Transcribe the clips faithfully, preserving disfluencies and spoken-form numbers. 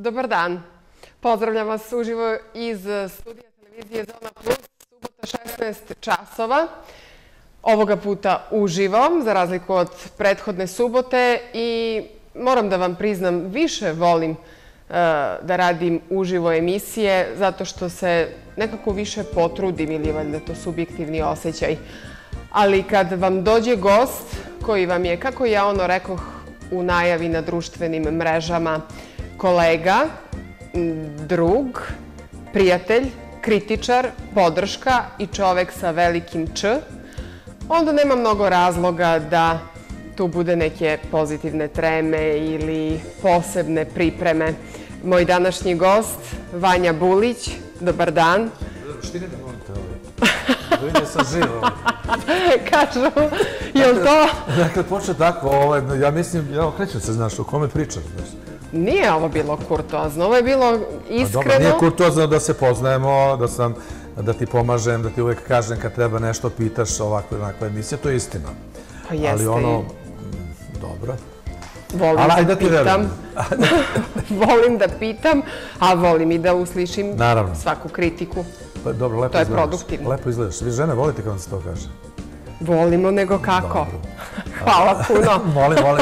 Dobar dan. Pozdravljam vas uživo iz studija televizije Zona Plus, subota šesnaest časova. Ovoga puta uživo, za razliku od prethodne subote, i moram da vam priznam, više volim da radim uživo emisije, zato što se nekako više potrudim, ili valjda to subjektivni osjećaj. Ali kad vam dođe gost koji vam je, kako ja ono rekoh u najavi na društvenim mrežama, kolega, drug, prijatelj, kritičar, podrška i čovek sa velikim Č, onda nema mnogo razloga da tu bude neke pozitivne treme ili posebne pripreme. Moj današnji gost, Vanja Bulić, dobar dan. Štiri da molite ovaj. Vidim sam živo. Kažu, je li to? Kad počne tako, ja mislim, ja okrećem se, znaš, o kome pričam, znaš. Nije ovo bilo kurtoazno, ovo je bilo iskreno. Dobro, nije kurtoazno da se poznajemo, da sam, da ti pomažem, da ti uvijek kažem kad treba nešto pitaš ovakve, onakve emisije, to je istina. Pa jeste. Ali ono, dobro. Volim da pitam. Volim da pitam, a volim i da uslišim svaku kritiku. Dobro, lepo izgledaš. To je produktivno. Lepo izgledaš. Vi žene volite kad vam se to kaže? Volimo, nego kako. Hvala puno. Molim, molim.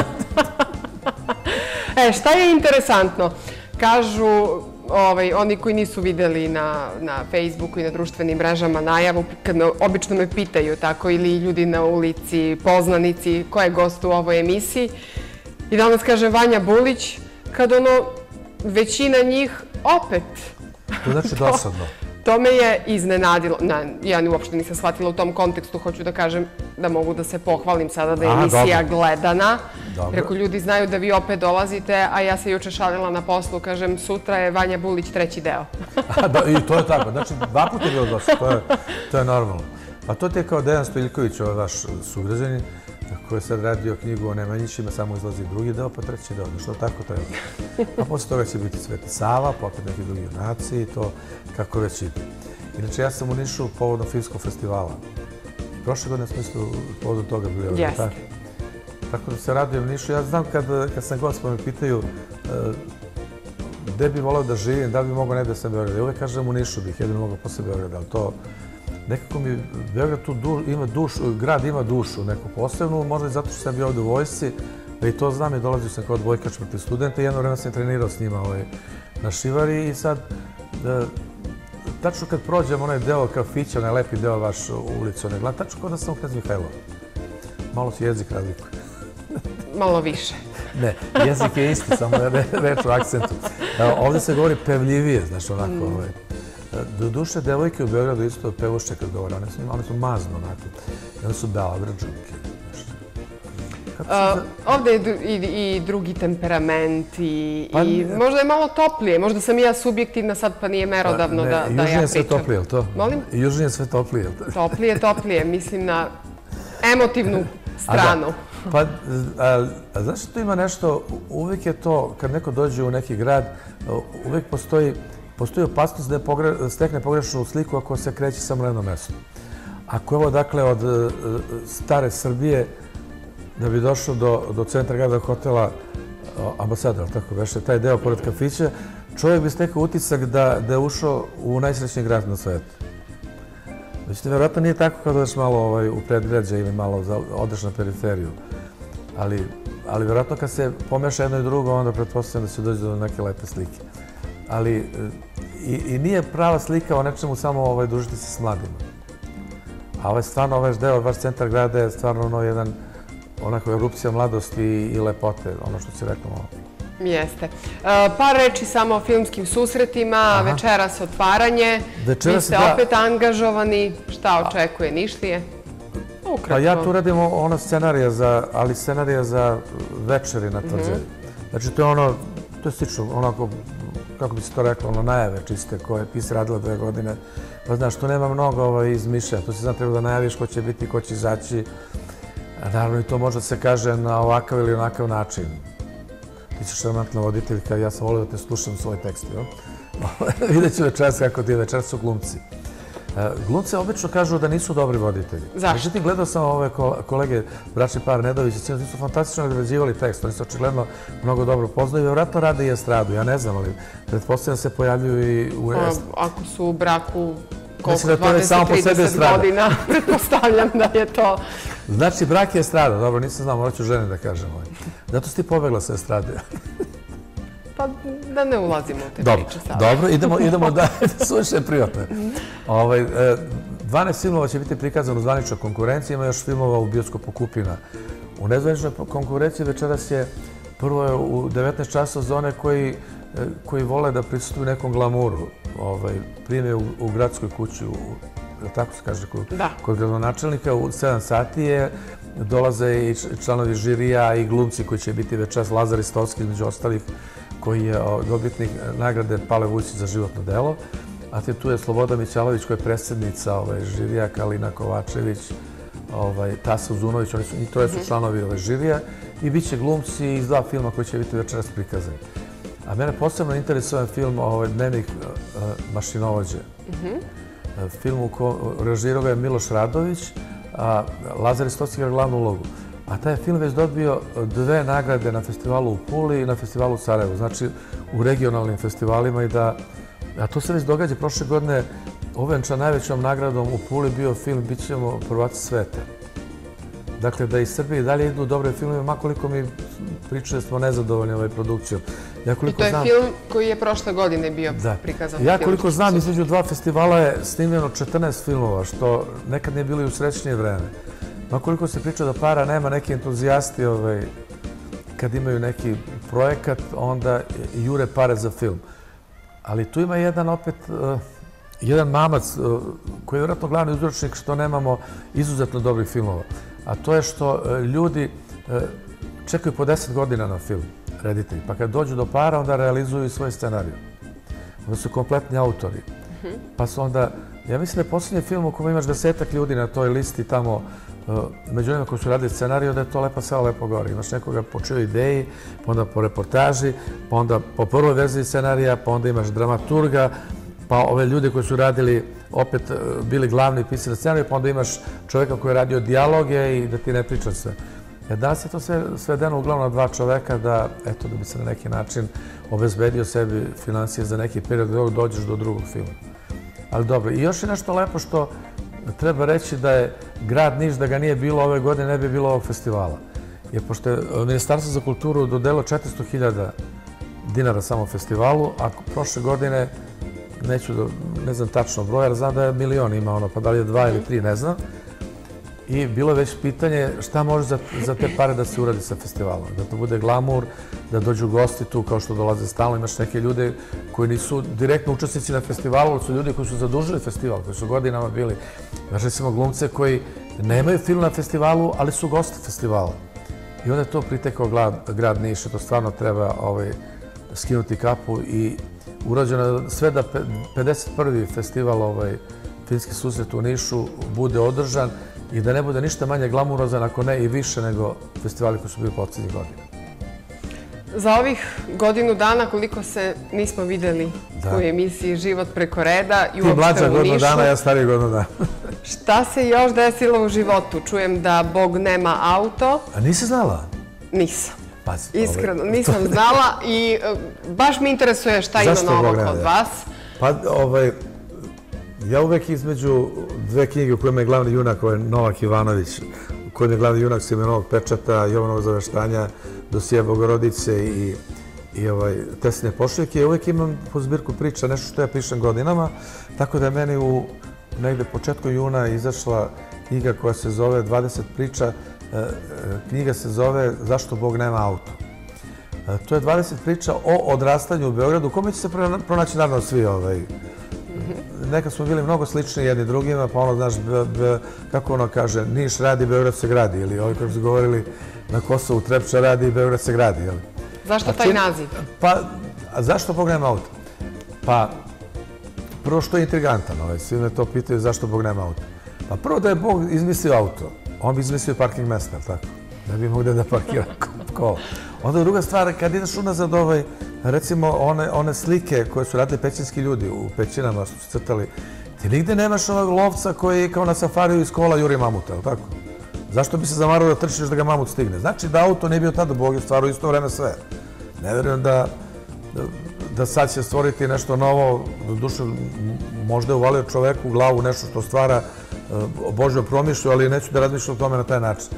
E, šta je interesantno? Kažu oni koji nisu videli na Facebooku i na društvenim mrežama najavu, kad obično me pitaju tako, ili ljudi na ulici, poznanici, ko je gost u ovoj emisiji, i danas kaže Vanja Bulić, kad ono, većina njih opet. To znači dosadno. To me je iznenadilo. Ja ni uopšte nisam shvatila u tom kontekstu, hoću da kažem da mogu da se pohvalim sada da je emisija gledana. Preko ljudi znaju da vi opet dolazite, a ja se juče šalila na poslu, kažem, sutra je Vanja Bulić treći deo. I to je tako, znači dva puta je bilo dosta, to je normalno. A to ti je kao Dejan Stojiljković, ovaj vaš sugrađanin, koji je sad radio knjigu o Nemanjićima, samo izlazi drugi deo, pa treći deo, što tako treba. A posle toga će biti Sveti Sava, pa opet neki drugi junaci i to kako već ide. Inače, ja sam u Nišu povodom filmskog festivala. Prošle godine smo isto povodom toga bili ovdje. Jeste. Tako da se radujem u Nišu. Ja znam kad sam gost pa me pitaju gde bi volao da živim, da bi mogao negde sa Beograda. I uvek kažem u Nišu bih, jedino mogao posle Beograda, ali to nekako mi Beograd tu ima dušu, grad ima dušu neku posebnu, možda i zato što sam bio ovdje u vojsci, da i to znam i dolazio sam kao dvojkač protiv studenta i jedno vreme sam trenirao s njima na Šivari i sad, tačno kad prođem onaj deo kafića, onaj lepi deo vaš ulicu, onaj glad, tačno kao da sam u Knez Mihajlova. Malo se jezik razlikuje. Malo više. Ne, jezik je isti, samo reč u akcentu. Ovdje se govori pevljivije, znaš, onako, ovaj. Do duše, devojke u Beogradu isto pevušće kad govore, one su mazno onako, one su beograđanke. Ovdje je i drugi temperament i možda je malo toplije, možda sam i ja subjektivna sad pa nije merodavno da ja pričam. Južnije je sve toplije, je li to? Molim? Južnije je sve toplije, je li to? Toplije, toplije, mislim na emotivnu stranu. Pa, znaš što ima nešto, uvijek je to, kad neko dođe u neki grad, uvijek postoji Postoji opasnost da stekne pogrešnu sliku ako se kreće samo na jedno mesto. Ako je ovo, dakle, od stare Srbije, da bi došao do centra grada hotela Ambasador, tako veše, taj deo pored kafića, čovjek bi stekao utisak da je ušao u najsrećniji grad na svetu. Znači, vjerojatno nije tako kada odeš malo u predgrađe ili malo odeš na periferiju. Ali vjerojatno kad se pomeša jedno i drugo, onda pretpostavljam da se dođe do neke lepe slike. Ali i nije prava slika o nečemu samo družiti se s mladima. A ovaj stvarno, ovaj deo, vaš centar grada je stvarno ono jedan, onako erupcija mladosti i lepote, ono što si rekao malo. Jeste. Par reči samo o filmskim susretima, večeras otvaranje, vi ste opet angažovani, šta očekuje Nišlije? Pa ja tu radim ono scenarija, ali scenarija za večeri na Tvrđavi. Znači to je ono, to je slično, onako, kako bi se to reklo, ono najave čiste koje je Pis radila dve godine. Pa znaš, tu nema mnogo izmišlja, tu se znam treba da najaviš ko će biti, ko će izaći. Naravno i to može da se kaže na ovakav ili onakav način. Ti si šarmantna voditeljka, ja sam volio da te slušam svoj tekst. Vidjet ću večeras kako ti je, večeras su glumci. Glumci obično kažu da nisu dobri voditelji. Zašto? Međutim, gledao sam ove kolege, bračni par Nedović i Cinović, su fantastično odrađivali tekst. Oni se očigledno mnogo dobro poznaju i vjerojatno rade i estradu. Ja ne znam, ali pretpostavljam se pojavljuju i u estradu. Ako su u braku koliko, dvadeset trideset godina, pretpostavljam da je to... Znači, brak je estrada. Dobro, nisam znao, morat ću žene da kažem. Zato si ti pobegla sa estrade. Pa da ne ulazimo u te priče sada. Dobro, idemo da suviše privatne. dvanaest filmova će biti prikazano u zvaničnoj konkurenciji, ima još filmova u bioskopu Kupina. U nezvaničnoj konkurenciji večeras je prvo je u devetnaest časova za one koji vole da prisustuju nekom glamuru. Prijem je u gradskoj kući, tako se kaže, kod gradonačelnika. U sedam sati je, dolaze i članovi žirija i glumci koji će biti večeras, Lazar Istovski između ostalih, koji je dobitnik nagrade Pale Vujčić za životno delo. A tu je Sloboda Mićalović, koja je predsjednica žirija, Kalina Kovačević, Tasa Uzunović, oni troje su članovi žirija i bit će glumci iz dva filma koji će biti večeras prikazani. A mene posebno interesuje film Dnevnik mašinovođe. Film u kojem režirao je Miloš Radović, a Lazar Istovski je glavnu ulogu. A taj film već dobio dve nagrade na festivalu u Puli i na festivalu u Sarajevu, znači u regionalnim festivalima i da... A to se već događa prošle godine, ovenčan najvećom nagradom u Puli bio film Bit ćemo prvaci sveta. Dakle, da i Srbiji dalje idu dobre filmove, makoliko mi pričaju smo nezadovoljni ovaj produkcijom. I to je film koji je prošle godine bio prikazan. Ja koliko znam, između dva festivala je snimljeno četrnaest filmova, što nekad nije bilo i u srećnije vreme. Makoliko se priča da para nema, neki entuzijasti kad imaju neki projekat, onda jure pare za film. Ali tu ima jedan opet, jedan mamac koji je vjerojatno glavni uzročnik što nemamo izuzetno dobrih filmova. A to je što ljudi čekaju po deset godina na film, reditelji. Pa kad dođu do para, onda realizuju i svoj scenariju. Onda su kompletni autori. Pa su onda, ja mislim da je posljednji film u kojem imaš desetak ljudi na toj listi tamo, među onima koji su radili scenariju, da je to lepa sela, lepo gore. Imaš nekoga po čijoj ideji, pa onda po reportaži, pa onda po prvoj verziji scenarija, pa onda imaš dramaturga, pa ove ljude koji su radili, opet bili glavni pisali scenariju, pa onda imaš čovjeka koji je radio dijaloge i da ti ne priča sve. Danas je to svedeno uglavnom na dva čoveka da, eto, da bi se na neki način obezbedio sebi financije za neki period dok dođeš do drugog filma. Ali dobro, i još je nešto lepo što treba reći da je grad Niš, da ga nije bilo ove godine, ne bi bilo ovog festivala. Jer pošto je Ministarstvo za kulturu dodelilo četiristo hiljada dinara samo festivalu, a prošle godine, neću da, ne znam tačno broj, ali znam da je milion ima ono, pa da li je dva ili tri, ne znam. I bilo je već pitanje šta može za te pare da se uradi sa festivalom. Da to bude glamur, da dođu gosti tu kao što dolaze stalno. Imaš neke ljude koji nisu direktno učesnici na festivalu, ali su ljudi koji su zadužili festival, koji su godinama bili. Imaš recimo glumce koji nemaju film na festivalu, ali su gosti festivala. I onda je to pritekao grad Niš, to stvarno treba skinuti kapu i urađeno sve da pedeset prvi festival Filmski susret u Nišu bude održan i da ne bude ništa manje glamurozan, ako ne i više nego festivali koji su bili posljednjih godina. Za ovih godinu dana koliko se nismo videli u emisiji Život preko reda i uopšte u Nišu. Ti mlađa godinu dana, ja stariji godinu dana. Šta se još desilo u životu? Čujem da Bog nema auto. A nisi znala? Nisam. Iskreno, nisam znala i baš mi interesuje šta ima novo kod vas. Pa, ovaj... Ja uvek između dve knjige u kojima je glavni junak, ovo je Novak Ivanović, u kojem je glavni junak Simenovog pečata, Jovanovog zaveštanja, Dosije Bogorodice i Tesine pošiljke. Ja uvek imam po zbirku priča, nešto što ja pišem godinama, tako da je meni u negde početku juna izašla knjiga koja se zove dvadeset priča. Knjiga se zove Zašto Bog nema auto. To je dvadeset priča o odrastanju u Beogradu, u kome će se pronaći naravno svi ovaj... Nekad smo bili mnogo slični jedni drugima, pa ono, znaš, kako ono kaže, Niš radi, Beograd se gradi, ili ovi koji su govorili na Kosovu, Trepča radi, Beograd se gradi, jel? Zašto taj naziv? Pa, a zašto Bog nema auto? Pa, prvo što je intrigantan, svi me to pitaju zašto Bog nema auto. Pa prvo da je Bog izmislio auto, on bi izmislio parking mesta, tako? Da bi mogli da parkira kola. Onda druga stvar, kad ideš unazad ovaj, recimo one slike koje su radili pećinski ljudi u pećinama što su crtali Ti nigde nemaš onog lovca koji kao na safariju iz kola juri mamuta, je li tako? Zašto bi se zamarao da trčiš da ga mamut stigne? Znači da auto nije bio tada, Bog je stvarao isto vreme sve. Ne verujem da, da sad će stvoriti nešto novo, do duše možda je uvalio čoveku u glavu nešto što stvara Božju promišlju, ali neću da razmišljam o tome na taj način.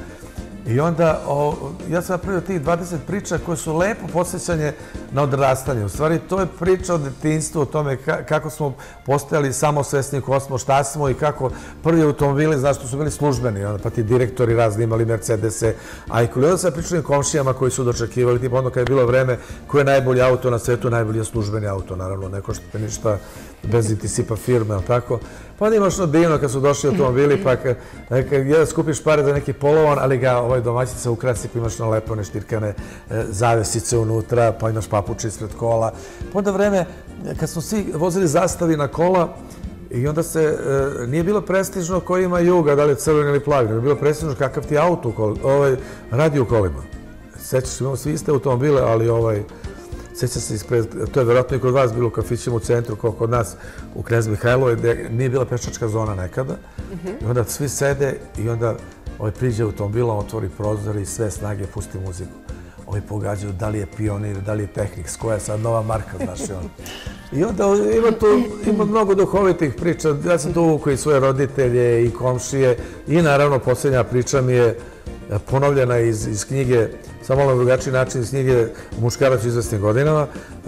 I onda, ja sam napravio tih dvadeset priča koje su lepo podsjećanje na odrastanje. U stvari, to je priča o detinjstvu, o tome kako smo postojali samosvesni ko smo, šta smo i kako prvi automobili, znaš, što su bili službeni, pa ti direktori razni imali Mercedese, a i koliko sam pričao komšijama koji su dočekivali, tipa onda kad je bilo vreme koji je najbolji auto na svetu, najbolji je službeni auto, naravno, ne košta ništa bez niti sipa firme, ali tako. Pa onda imaš ono divno kad su došli automobili, pa kad jedan skupiš pare za neki polovan, ali ga ovaj domaćica ukrasi, pa imaš na lepo one štirkane zavesice unutra, pa imaš papuče ispred kola. Pa onda vreme, kad smo svi vozili zastavi na kola, i onda se, nije bilo prestižno ko ima juga, da li je crveni ili plavi, nego je bilo prestižno kakav ti auto radi u kolima. Sećaš, imamo svi iste automobile, ali ovaj, sjeća se ispred, to je vjerojatno i kod vas bilo u kafićima u centru, kao kod nas u Knez Mihajlovoj, gdje nije bila pešačka zona nekada. I onda svi sede i onda ovaj priđe automobilom, otvori prozor i sve snage pusti muziku. Ovi pogađaju da li je Pionir, da li je Technics, koja je sad nova marka, znaš i ono. I onda ima tu, ima mnogo duhovitih priča. Ja sam tu uvukao i svoje roditelje i komšije i naravno posljednja priča mi je ponovljena iz knjige, samo na drugačiji način, iz knjige Muškarac u izvesnim godinama.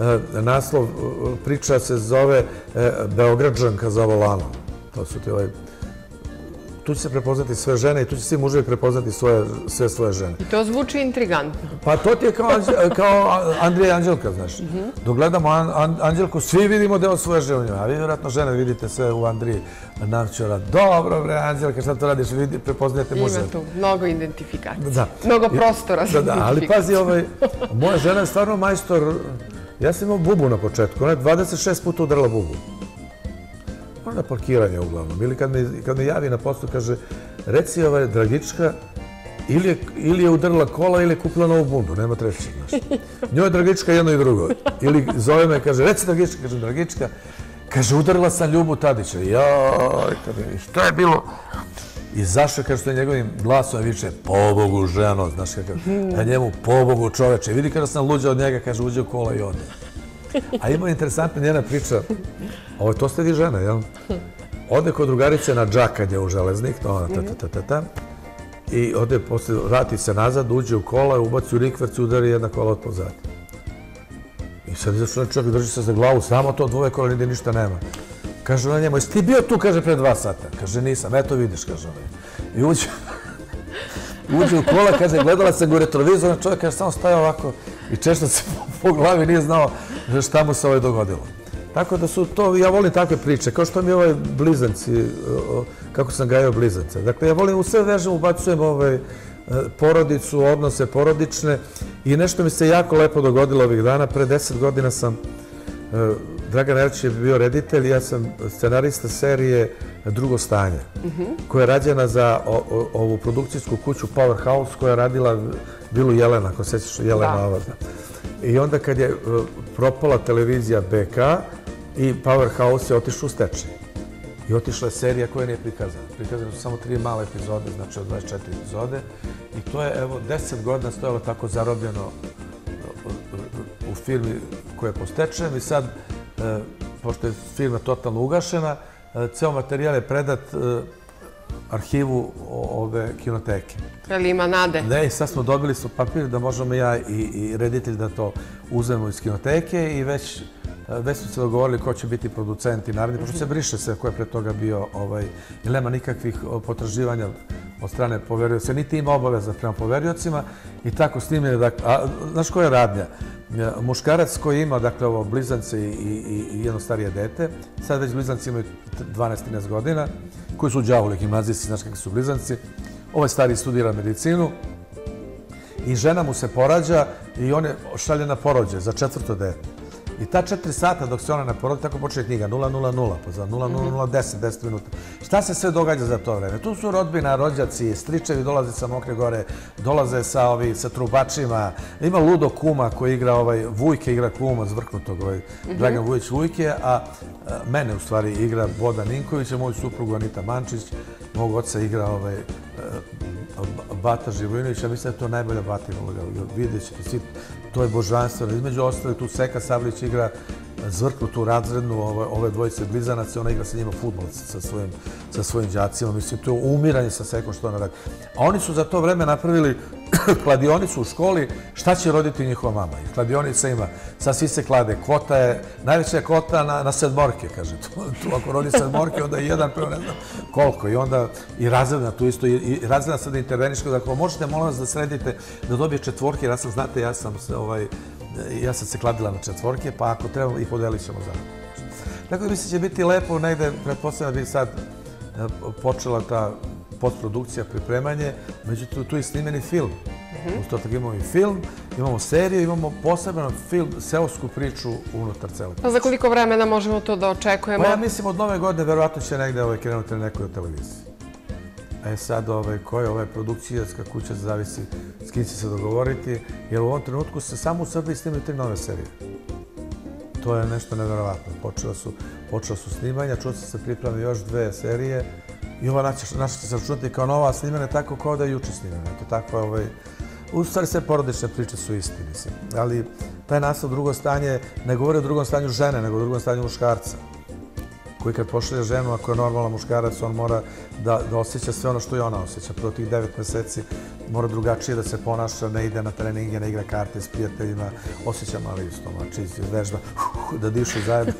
Naslov priča se zove Beograđanka za volanom. To su ti ovaj... Tu će se prepoznati sve žene i tu će svi muževi prepoznati sve svoje žene. I to zvuči intrigantno. Pa to ti je kao Andrija i Anđelka, znaš. Dok gledamo Anđelku, svi vidimo deo svoje žene u njoj. A vi vjerojatno žene vidite sve u Andriji Navčara. Dobro, bre, Anđelka, šta to radiš? Prepoznajete muževe. Ima tu mnogo identifikacije. Mnogo prostora za identifikaciju. Ali pazi, moja žena je stvarno majstor. Ja sam imao bubu na početku. Ona je dvadeset šest puta udarala bubu. Na parkiranje uglavnom. Ili kad me javi na poslu, kaže, reci ovaj Dragička, ili je udarila kola ili je kupila novu bundu, nema treće, znaš. Njoj je Dragička jedno i drugo. Ili zove me, kaže, reci Dragička, kaže, Dragička, kaže, udarila sam Ljubu Tadića. Joj, šta je bilo? I zašto, kaže, što je njegovim glasom više, pobogu ženo, znaš kakav, a njemu pobogu čoveče. Vidi kada sam luđa od njega, kaže, uđe u kola i ode. A ima interesantna njena priča, ovo to ste vi žena, jel? Ode kod drugarice na džakanje u železnik, i ode, vrati se nazad, uđe u kola, ubaci u rikverc i udari jedna kola od pozadi. I sad izašao čovjek, drži se za glavu, samo to dvoje kola, nigde ništa nema. Kaže ona njemu, jesi ti bio tu, kaže, pre dva sata? Kaže, nisam, eto vidiš, kaže ona. I uđe... Uđe u kola, kaže, gledala sam ga u retrovizor, čovjek kaže, samo staje ovako i češta se po glavi, nije znao šta mu se ovaj dogodilo. Tako da su to, ja volim takve priče, kao što mi je ovaj blizanci, kako sam gajao blizance. Dakle, ja volim u sve vežem, ubacujem porodicu, odnose porodične i nešto mi se jako lepo dogodilo ovih dana. Pre deset godina sam, Dragan Erć je bio reditelj, ja sam scenarista serije Drugo stanje, koja je rađena za ovu produkcijsku kuću Powerhouse, koja je radila Vilu Jelena, ako sećaš Jelena Ovazna. I onda kad je propala televizija B K i Powerhouse je otišao u stečaj. I otišla je serija koja nije prikazana. Prikazane su samo tri male epizode, znači od dvadeset četiri epizode. I to je, evo, deset godina stojalo tako zarobljeno u firmi koja je po stečajem i sad, pošto je firma totalno ugašena, ceo materijal je predat arhivu ove kinoteke. Ali ima nade? Ne, sad smo dobili su papir da možemo ja i reditelj da to uzmemo iz kinoteke i već već smo se dogovorili ko će biti producenti naredni, pošto se briše sve ko je pre toga bio, jer nema nikakvih potraživanja od strane poverioca, niti ima obaveza prema poveriocima i tako snimljeno. Znaš koja je radnja? Muškarac koji ima, dakle, ovo, blizance i jedno starije dete, sad već blizanci imaju dvanaest trinaest godina, koji su đavoli gimnazisti, znaš kakvi su blizanci, ovaj stari studira medicinu i žena mu se porađa i on je šalje na porođaj za četvrto dete. I ta četiri sata dok se ona ne porodi, tako počne knjiga, nula nula nula, pa za nula nula nula deset, deset minuta. Šta se sve događa za to vreme? Tu su rodbina, rođaci, stričevi dolaze sa Mokre Gore, dolaze sa, ovi, sa trubačima. Ima Ludo kuma koji igra, ovaj, Vujke igra kuma zvrknutog, ovaj, Dragan Vujić Vujke, a, a mene u stvari igra Boda Ninković, a moju suprugu Anita Mančić, mog oca igra ovaj, Bata Živojinović, ja mislim da je to najbolja Batina uloga. Vidjet ćete svi, to je božanstveno. Između ostali tu Seka Savlić igra zvrknutu razrednu ove dvojice blizanaca, ona igra sa njima fudbal sa svojim đacima. Mislim, to je umiranje sa Sekom što ona radi. A oni su za to vreme napravili kladionicu u školi, šta će roditi njihova mama. I kladionica ima, sad svi se klade, kvota je, najveća je kvota na sedmorke, kaže. Ako rodi sedmorke, onda je jedan, prvo ne znam koliko. I onda i razredna tu isto, i razredna sada interveniška, da ako možete, molim vas da sredite, da dobije četvorke, jer ja sam, znate, ja sam se, ovaj, ja sam se kladila na četvorke, pa ako treba i podelit ćemo zajedno. Tako da mislim će biti lepo, negde, pretpostavljam da bi sad počela ta postprodukcija, pripremanje, međutim tu je snimeni film. Uz to tako imamo i film, imamo seriju, imamo poseban film, seosku priču unutar celog. Pa za koliko vremena možemo to da očekujemo? Pa ja mislim od nove godine verovatno će negde krenuti na nekoj televiziji. E sad, koja je ova produkcijska kuća, zavisi s kim će se dogovoriti, jer u ovom trenutku se samo u Srbiji snimaju tri nove serije. To je nešto neverovatno. Počela su snimanja, čuo se se pripremi još dve serije i ova naša će se računati kao nova snimanja, tako kao da je juče snimanja. U stvari sve porodične priče su isti, mislim. Ali taj naslov drugo stanje ne govori o drugom stanju žene, nego o drugom stanju muškarca. Koji kad pošalje ženu, ako je normalan muškarac, on mora da osjeća sve ono što i ona osjeća. Prvo tih devet meseci mora drugačije da se ponaša, ne ide na treninge, ne igra karte s prijateljima, osjeća mali stomačić, vežba, da dišu zajedno.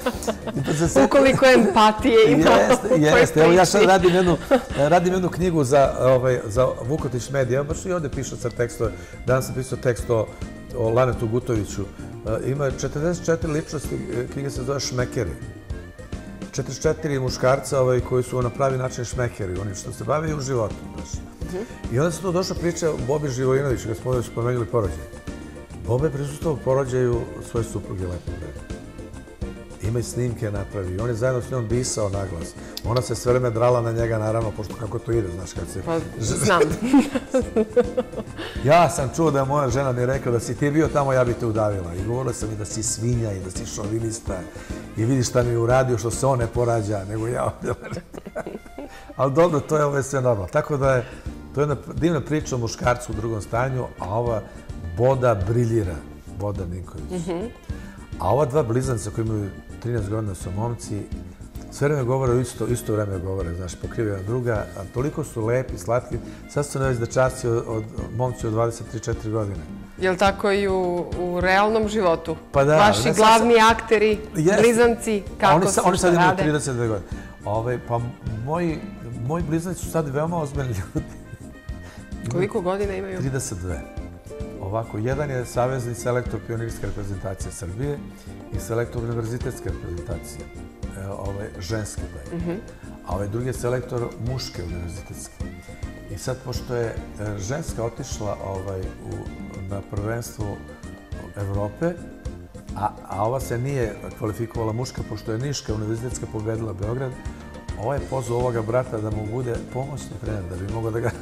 Ukoliko empatije ima. Jeste, evo ja sad radim jednu knjigu za Vukotić Medija, baš i ovdje pišu sad tekstove, danas sam pisao tekst o Lanetu Gutoviću. Ima četrdeset četiri ličnosti, knjiga se zove Šmekeri. četrdeset četiri muškarca koji su na pravi način šmekeri, oni što se bave i u životu. I onda se tu došla priča o Bobi Živojinoviću, kad smo ovdje spomenuli porođaj. Bobe prisustuo porođaju svoje supruge Lepe. Ima i snimke napravi. On je zajedno s njom disao naglas. Ona se sve vreme drala na njega, naravno, pošto kako to ide, znaš kad se... Pa, znam. Ja sam čuo da je moja žena mi rekla da si ti bio tamo, ja bi te udavila. I govorila sam mi da si svinja i da si šovinista. I vidiš šta mi je uradio, što se on ne porađa, nego ja ovdje. Ali dobro, to je ovo sve normalno. Tako da je to jedna divna priča o muškarcu u drugom stanju, a ova Boda briljira, Boda Ninković. A ova dva blizanca koji imaju trinaest godina su momci, sve vreme govore isto, isto vreme govore, znaš, pokrivaju jedna druga, a toliko su lepi, slatki, sad su neveć dečaci od momci od dvadeset tri četiri godine. Je li tako i u realnom životu? Pa da. Vaši glavni akteri, blizanci, kako su, šta rade? Oni sad imaju trideset dve godine. Pa moji blizanci su sad veoma ozbiljni ljudi. Koliko godina imaju? trideset dve. Ovako, jedan je savezni selektor pionirske reprezentacije Srbije i selektor univerzitetske reprezentacije, ženske taj. A ovaj drugi je selektor muške univerzitetske. I sad, pošto je ženska otišla na prvenstvo Evrope, a ova se nije kvalifikovala muška, pošto je Niška univerzitetska pobedila Beograd, ovo je pozvao ovoga brata da mu bude pomoćni trener, da bi mogao da ga...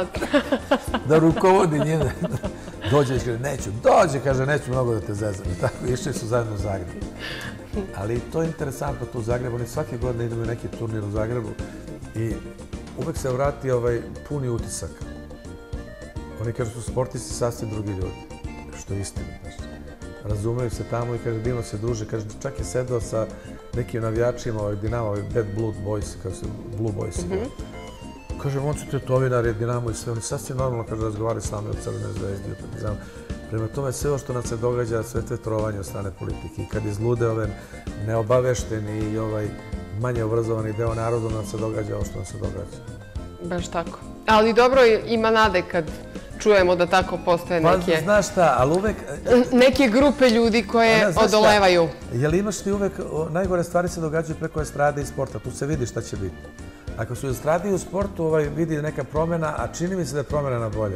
da rukovodi njene. Dođe i kaže, neću, dođe, kaže, neću mnogo da te zezam. I tako, išli su zajedno u Zagrebu. Ali to je interesantno tu u Zagrebu. Oni svake godine idemo u neki turnir u Zagrebu i uvek se vrati puni utisaka. Oni kažu su sportisti sasvim drugi ljudi, što je istina. Razumeju se tamo i kaže, divno se druže. Kaže, čak je sedao sa nekim navijačima Dinamo, Bad Blood Boys, kao se Blue Boys. Kaže, on su tetovinari, Dinamo i sve, oni sasvim normalno, kaže, razgovaraju s nama od Crvene zvezde, od Partizana. Prema tome, sve ovo što nam se događa, sve te trovanje od strane politike. I kad izlude ove neobavešteni i ovaj manje obrazovani deo naroda, nam se događa ovo što nam se događa. Baš tako. Ali dobro, ima nade kad čujemo da tako postoje neke... Pa, znaš šta, ali uvek... Neke grupe ljudi koje odolevaju. Jel imaš ti uvek, najgore stvari se događaju preko estrade i sporta, tu se vidi šta će biti. Ako su estradi u sportu, vidi neka promjena, a čini mi se da je promjena na bolje.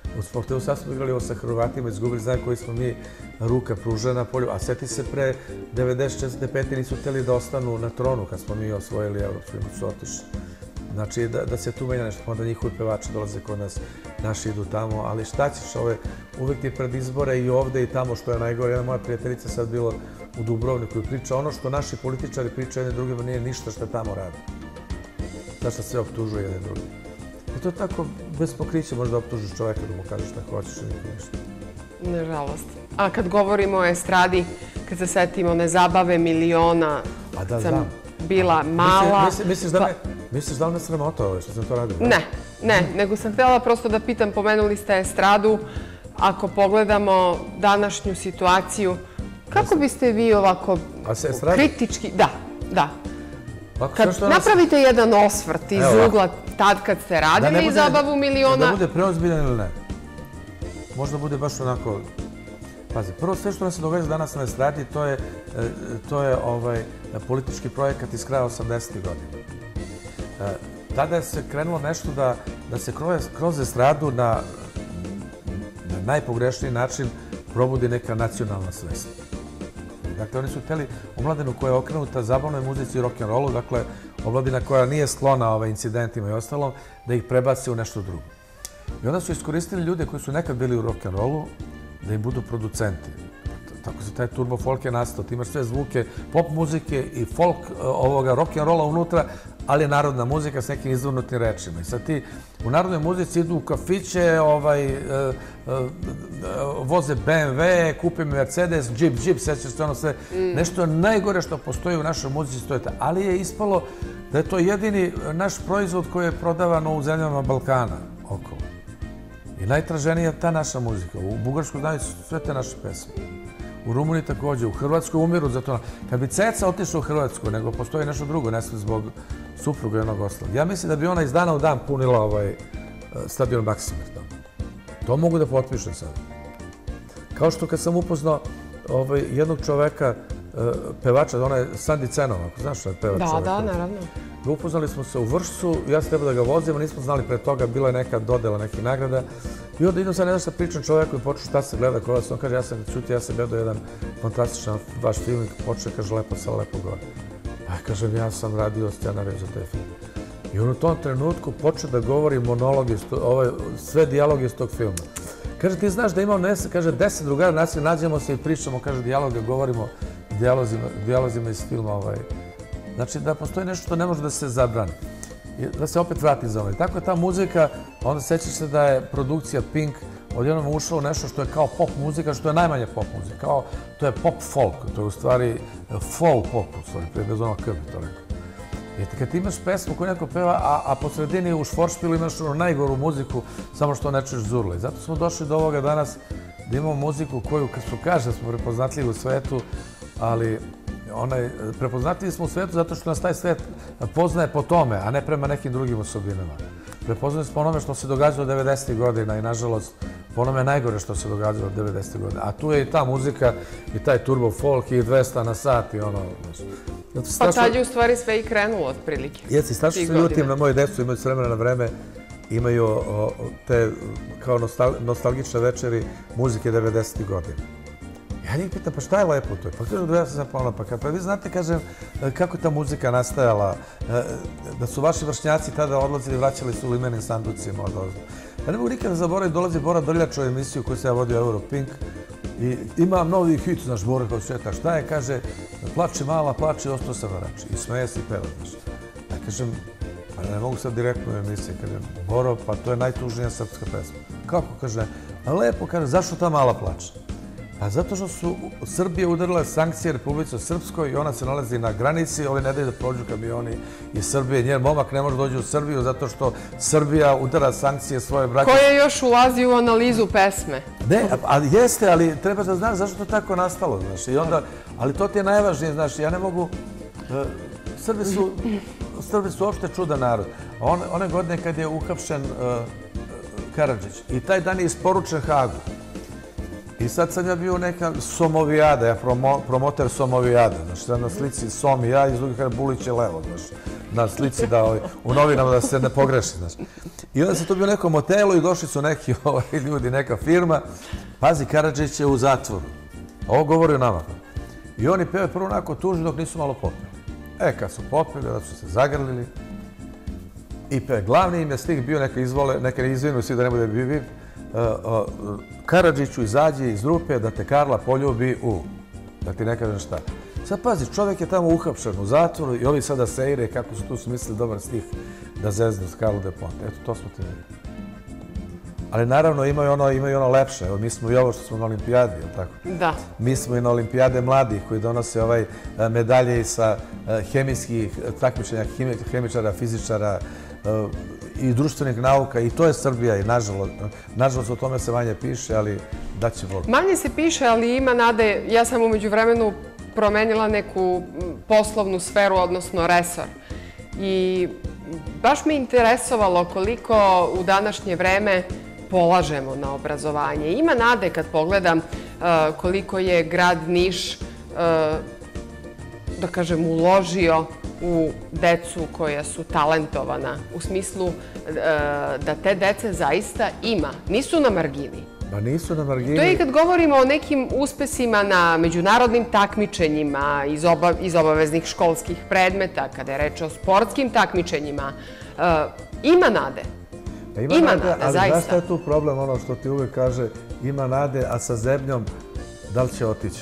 U Sportevu sad smo igrali ovo sa Hrvatima, izgubili, znaju koji smo mi ruka pružena na polju, a sjeti se pre devedeset četrdeset pete nisu htjeli da ostanu na tronu kad smo mi osvojili Evropsku i su otišli. Znači da se tu menja nešto, onda njihovi pevači dolaze kod nas, naši idu tamo, ali šta ćeš, uvek ti pred izbore i ovde i tamo što je najgore. Jedna moja prijateljica sad bila u Dubrovniku i priča ono što naši političari pričaju jedne drugima nije ništa što tamo rade. Zašto sve optužuje jedne druge. I to tako bez pokrića možda optužiš čoveka da mu kažeš šta hoćeš i nikom ništa. Nažalost. A kad govorimo o estradi, kad se setimo one zabave miliona, sam bila mala... Misliš da li me sramota ovo što sam to radio? Ne, ne, nego sam htjela prosto da pitam, pomenuli ste estradu, ako pogledamo današnju situaciju, kako biste vi ovako kritički... Da, da. Kad napravite jedan osvrt iz ugla tad kad ste radili zabavu miliona... Da bude preozbiljan ili ne? Možda bude baš onako... Pazi, prvo sve što nam se događa danas na estradi, to je politički projekat iz kraja osamdesetih godina. Tada se krenulo nešto da se kroz estradu na najpogrešniji način probudi neka nacionalna svest. Dakle, oni su htjeli omladinu koja je okrenuta zabavnoj muzici i rock'n'rollu, dakle, omladina koja nije sklona incidentima i ostalom, da ih prebaci u nešto drugo. I onda su iskoristili ljude koji su nekad bili u rock'n'rollu da im budu producenti. Tako se taj turbo folk je nastao. Ti imaš sve zvuke pop muzike i folk ovoga rock'n'rolla unutra, ali je narodna muzika s nekim izvrnutim rečima. I sad ti u narodnoj muzici idu u kafiće, voze be em ve, kupe Mercedes, džip, džip, sećaš se ono sve. Nešto najgore što postoji u našoj muzici stoje ta. Ali je ispalo da je to jedini naš proizvod koji je prodavan u zemljama Balkana okolo. I najtraženija je ta naša muzika. U Bugarskoj znaju sve te naše pesme. U Rumuniji također, u Hrvatskoj umiru za to. Kad bi Ceca otišao u Hrvatsku, nego postoji nešto drugo, ne sve zbog supruga jednog ostalog. Ja mislim da bi ona iz dana u dan punila ovaj stadion Maksimir tamo. To mogu da potpišem sad. Kao što kad sam upoznao jednog čoveka, pevača, ona je Sandi Cenova, ako znaš što je pevač čoveka? Da, da, naravno. Upoznali smo se u Vršcu, ja sam trebao da ga vozim, a nismo znali pre toga, bila je neka dodela nekih nagrada. I onda idem sad ne znaš šta pričam čovjeku i počeo šta se gleda kod vas. On kaže, ja sam čuti, ja sam gledao jedan fantastičan vaš film i počeo kaže, lepo sa lepo gore. Pa ja kažem, ja sam radio scenarij za taj film. I on u tom trenutku počeo da govori monolog, sve dijaloge iz tog filma. Kaže, ti znaš da imam deset drugara, nas je nađemo se i pričamo, kaže, dijaloge, govorimo dijalozima iz filma. Znači da postoji nešto što ne može da se zabrani. Da se opet vrati za ovaj. Tako je ta muzika, onda sećaš se da je produkcija Pink odjednom ušla u nešto što je kao pop muzika, što je najmanje pop muzika. To je pop folk, to je u stvari folk pop, u stvari, prije bez ono K bi to rekao. I kad ti imaš pesmu koju neko peva, a po sredini u švoršpilu imaš ono najgoru muziku, samo što ne čuješ zurle. I zato smo došli do ovoga danas da imamo muziku koju, kad smo kaže, smo prepoznatljivi u svetu, ali prepoznatljivi smo u svetu zato što nas taj svet poznaje po tome, a ne prema nekim drugim osobinama. Prepoznali smo onome što se događalo devedesetih godina i, nažalost, po onome najgore što se događalo devedesetih godina. A tu je i ta muzika, i taj turbo folk, i dvesta na sat, i ono... Pa tad je u stvari sve i krenulo, otprilike. Jesi, strašno se ljutim na moje decu, imaju s vremena na vreme, imaju te kao nostalgične večeri muzike devedesetih godina. Ja njih pitam, pa šta je lepo to? Pa kažem, ja sam ponovno, pa vi znate, kažem, kako je ta muzika nastajala, da su vaši vršnjaci tada odlazili i vraćali su u limenim sanducima od ozda. Ja ne mogu nikada zaboraviti, dolazi Bora Drljač u emisiju koju se ja vodio Europink i imam novi hit, znaš, Bora kao sveta, šta je, kaže, plači mala, plači, ostao sam vrač. I smeje se i peva, znaš. Ja kažem, pa ne mogu sad direktno u emisiji, kažem, Boro, pa to je najtužnija srpska pesma. Kako, kaže, a lepo, kaže, zašto ta mala plače? Pa zato što su Srbije udarile sankcije Republici Srpskoj i ona se nalazi na granici, ovi ne daju da prođu kamioni iz Srbije. Njen momak ne može dođi u Srbiju zato što Srbija udara sankcije svoje braće. Koje još ulazi u analizu pesme? Ne, ali jeste, ali treba da znaš zašto to tako nastalo, znaš. I onda, ali to ti je najvažnije, znaš, ja ne mogu... Srbi su, Srbi su uopšte čudan narod. One godine kad je uhapšen Karadžić i taj dan je isporučen Hagu. I sad sam ja bio neka Somovijada, ja promoter Somovijada, znaš, sad na slici Som i ja, iz drugih kada Bulić je levo, znaš. na slici da u novinama da se ne pogreši. I onda se to bio u nekom hotelu i došli su neki ljudi, neka firma. Pazi, Karadžić je u zatvoru. Ovo govori o nama. I oni pevaju prvo onako tužni dok nisu malo popili. E, kad su popili, onda su se zagrlili. I pe, glavni im je stih bio, neka izvole, neka izvinu svi da ne bude bivi. Karadžiću izađi iz rupe da te Karla poljubi u... Da ti ne kažem šta. Sad pazi, čovjek je tamo uhapšen u zatvoru i ovi sada seire kako su tu smislili dobar stih da zeznu s Karlo de Ponte. Eto, to smo ti vidjeli. Ali naravno imaju ono, imaju ono lepše. Evo, mi smo i ovo što smo na olimpijadi, je li tako? Da. Mi smo i na olimpijade mladih koji donose ovaj medalje sa hemijskih takmičenja, hemičara, fizičara i društvenih nauka. I to je Srbija i nažalost, nažalost o tome se manje piše, ali da će Bog. Manje se piše, ali ima nade. Ja sam umeđu vremenu promenila neku poslovnu sferu, odnosno resor. I baš me interesovalo koliko u današnje vreme polažemo na obrazovanje. Ima nade kad pogledam koliko je grad Niš, da kažem, uložio u decu koja su talentovana, u smislu da te dece zaista ima. Nisu na margini. Ma nisu na margini. To je i kad govorimo o nekim uspesima na međunarodnim takmičenjima iz obaveznih školskih predmeta, kada je reč o sportskim takmičenjima. Ima nade. Ima nade, zaista. Ali znaš šta je tu problem, ono što ti uvek kaže, ima nade, a sa zebnjom da li će otići?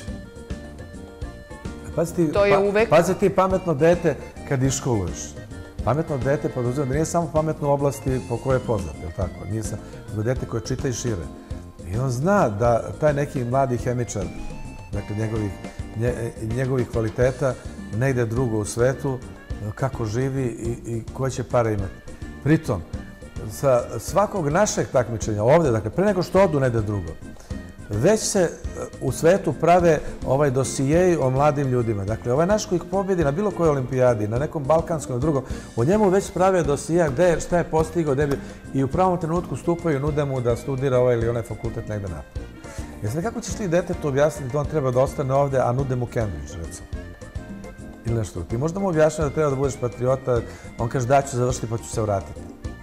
Pazi ti pametno dete kad iškoluješ. Pametno dete poduzima da nije samo pametno u oblasti po kojoj je poznat, je li tako? Nije samo dete koje čita i šire. I on zna da taj neki mladi hemičar, dakle njegovih kvaliteta, ne ide drugo u svetu, kako živi i koje će pare imati. Pritom, sa svakog našeg takmičenja ovdje, dakle, pre nego što odu ne ide drugo, već se u svetu prave ovaj dosijeji o mladim ljudima. Dakle, ovaj naš koji ih pobjedi na bilo kojoj olimpijadi, na nekom balkanskom, na drugom, o njemu već prave dosije gde, šta je postigao, gde bi, i u pravom trenutku stupaju i nude mu da studira ovaj ili onaj fakultet negde napad. Jer sad, kako ćeš ti detetu objasniti da on treba da ostane ovde, a nude mu Cambridge, recimo? Ili nešto. Ti možda mu objašnjati da treba da budeš patriota, on kaže da ću završiti pa ću se vratiti.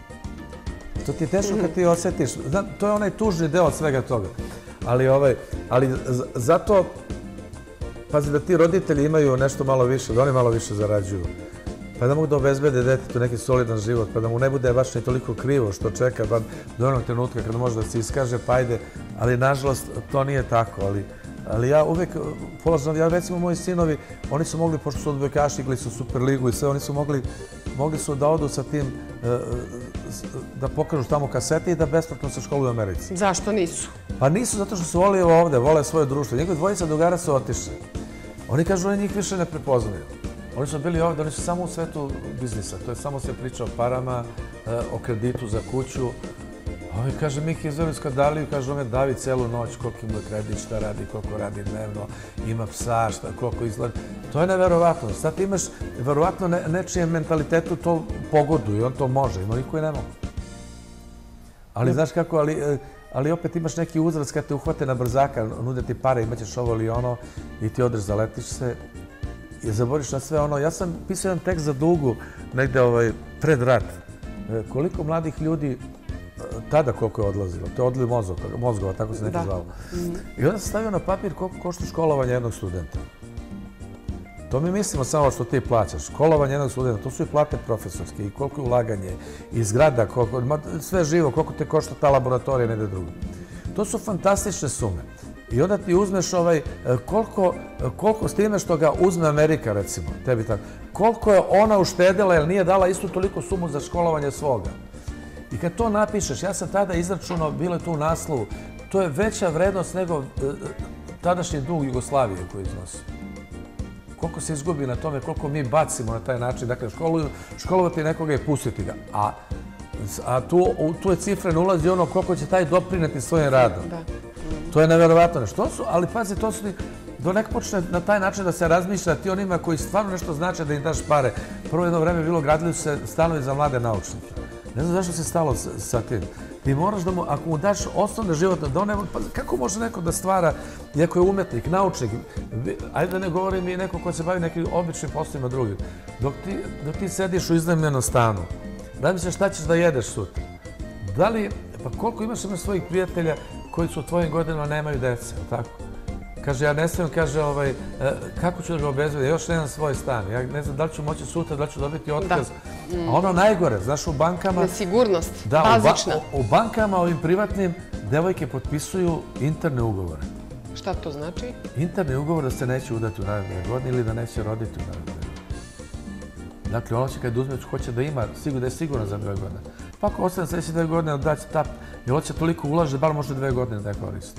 To ti je teško kad ti osjetiš. To je onaj tužni deo od svega toga. Ali zato, pazi da ti roditelji imaju nešto malo više, da oni malo više zarađuju. Pa da mogu da obezbede detetu neki solidan život, pa da mu ne bude baš ni toliko krivo što čeka do onog trenutka kada može da se iskaže, pa ajde. Ali nažalost to nije tako. Ali ja uvek polažem, ja recimo moji sinovi, oni su mogli, pošto su odbojkaši, igrali su Superligu i sve, oni su mogli, mogli su da odu sa tim, da pokažu tamo kasete i da besplatno se školuju u Americi. Zašto nisu? Pa nisu, zato što su voli ovde, vole svoje društvo. Njegovi dvojica drugara su otišli. Oni kažu, oni njih više ne prepoznaju. Oni su bili ovde, oni su samo u svetu biznisa. To je samo se priča o parama, o kreditu za kuću. Ovi kaže, Miki iz Verovska Daliju, kaže, on je davi celu noć, koliko ima kredit, šta radi, koliko radi dnevno, ima psa, šta, koliko izgleda. To je neverovatno. Sad ti imaš, verovatno, nečijem mentalitetu to pogodu i on to može. Ima niko i ne mogu. Ali znaš kako, ali... Ali opet imaš neki uzrast kad te uhvate na brzaka, nude ti pare, imaćeš ovo ili ono i ti odreš, zaletiš se i zaboriš na sve ono. Ja sam pisao jedan tekst za Dugu, negde pred rat. Koliko mladih ljudi, tada koliko je odlazilo, to je odliv mozgova, tako se neko zvalo. I onda sam stavio na papir koliko košta školovanje jednog studenta. To mi mislimo samo što ti plaćaš. Školovanje jednog studenta, to su i plate profesorske i koliko je ulaganje i zgrada, sve živo, koliko te košta ta laboratorija, ne da drugo. To su fantastične sume. I onda ti uzmeš ovaj, koliko s time što ga uzme Amerika, recimo, tebi tako, koliko je ona uštedela jer nije dala istu toliko sumu za školovanje svoga. I kad to napišeš, ja sam tada izračunao, bilo je tu u naslovu, to je veća vrednost nego tadašnji dug Jugoslavije koji iznosi. Koliko se izgubi na tome, koliko mi bacimo na taj način, dakle, školovati nekoga i pustiti ga. A tu je cifra ne ulazi ono koliko će taj doprineti svojim radom. To je neverovatno nešto. Ali pazi, to su do nek počne na taj način da se razmišlja ti onima koji stvarno nešto znače da im daš pare. Prvo jedno vreme je bilo, gradili su se stanovi za mlade naučnike. Ne znam zašto se stalo sa tim. Ti moraš da mu, ako mu daš osnovne životne, da on ne, pa kako može neko da stvara, iako je umetnik, naučnik, ajde da ne govorim i neko ko se bavi nekim običnim poslovima drugim, dok ti, dok ti sediš u iznajmljenom stanu, da misliš šta ćeš da jedeš sutra? Da li, pa koliko imaš ima svojih prijatelja koji su u tvojim godinama nemaju dece, tako? Kaže, ja ne smijem, kaže, ovaj, kako ću da ga obezbedim, još nemam svoj stan, ja ne znam da li ću moći sutra, da li ću dobiti otkaz. A ono najgore, znaš, u bankama... Nesigurnost, bazična. U bankama, ovim privatnim, devojke potpisuju interne ugovore. Šta to znači? Interni ugovor da se neće udati u naredne godine ili da neće roditi u naredne godine. Dakle, ono će kad uzme, hoće da ima, da je sigurno za dve godine. Pa ako ostane sljedeće dve godine, da će tap, jer hoće toliko ulaže, bar može dve godine da je koristi.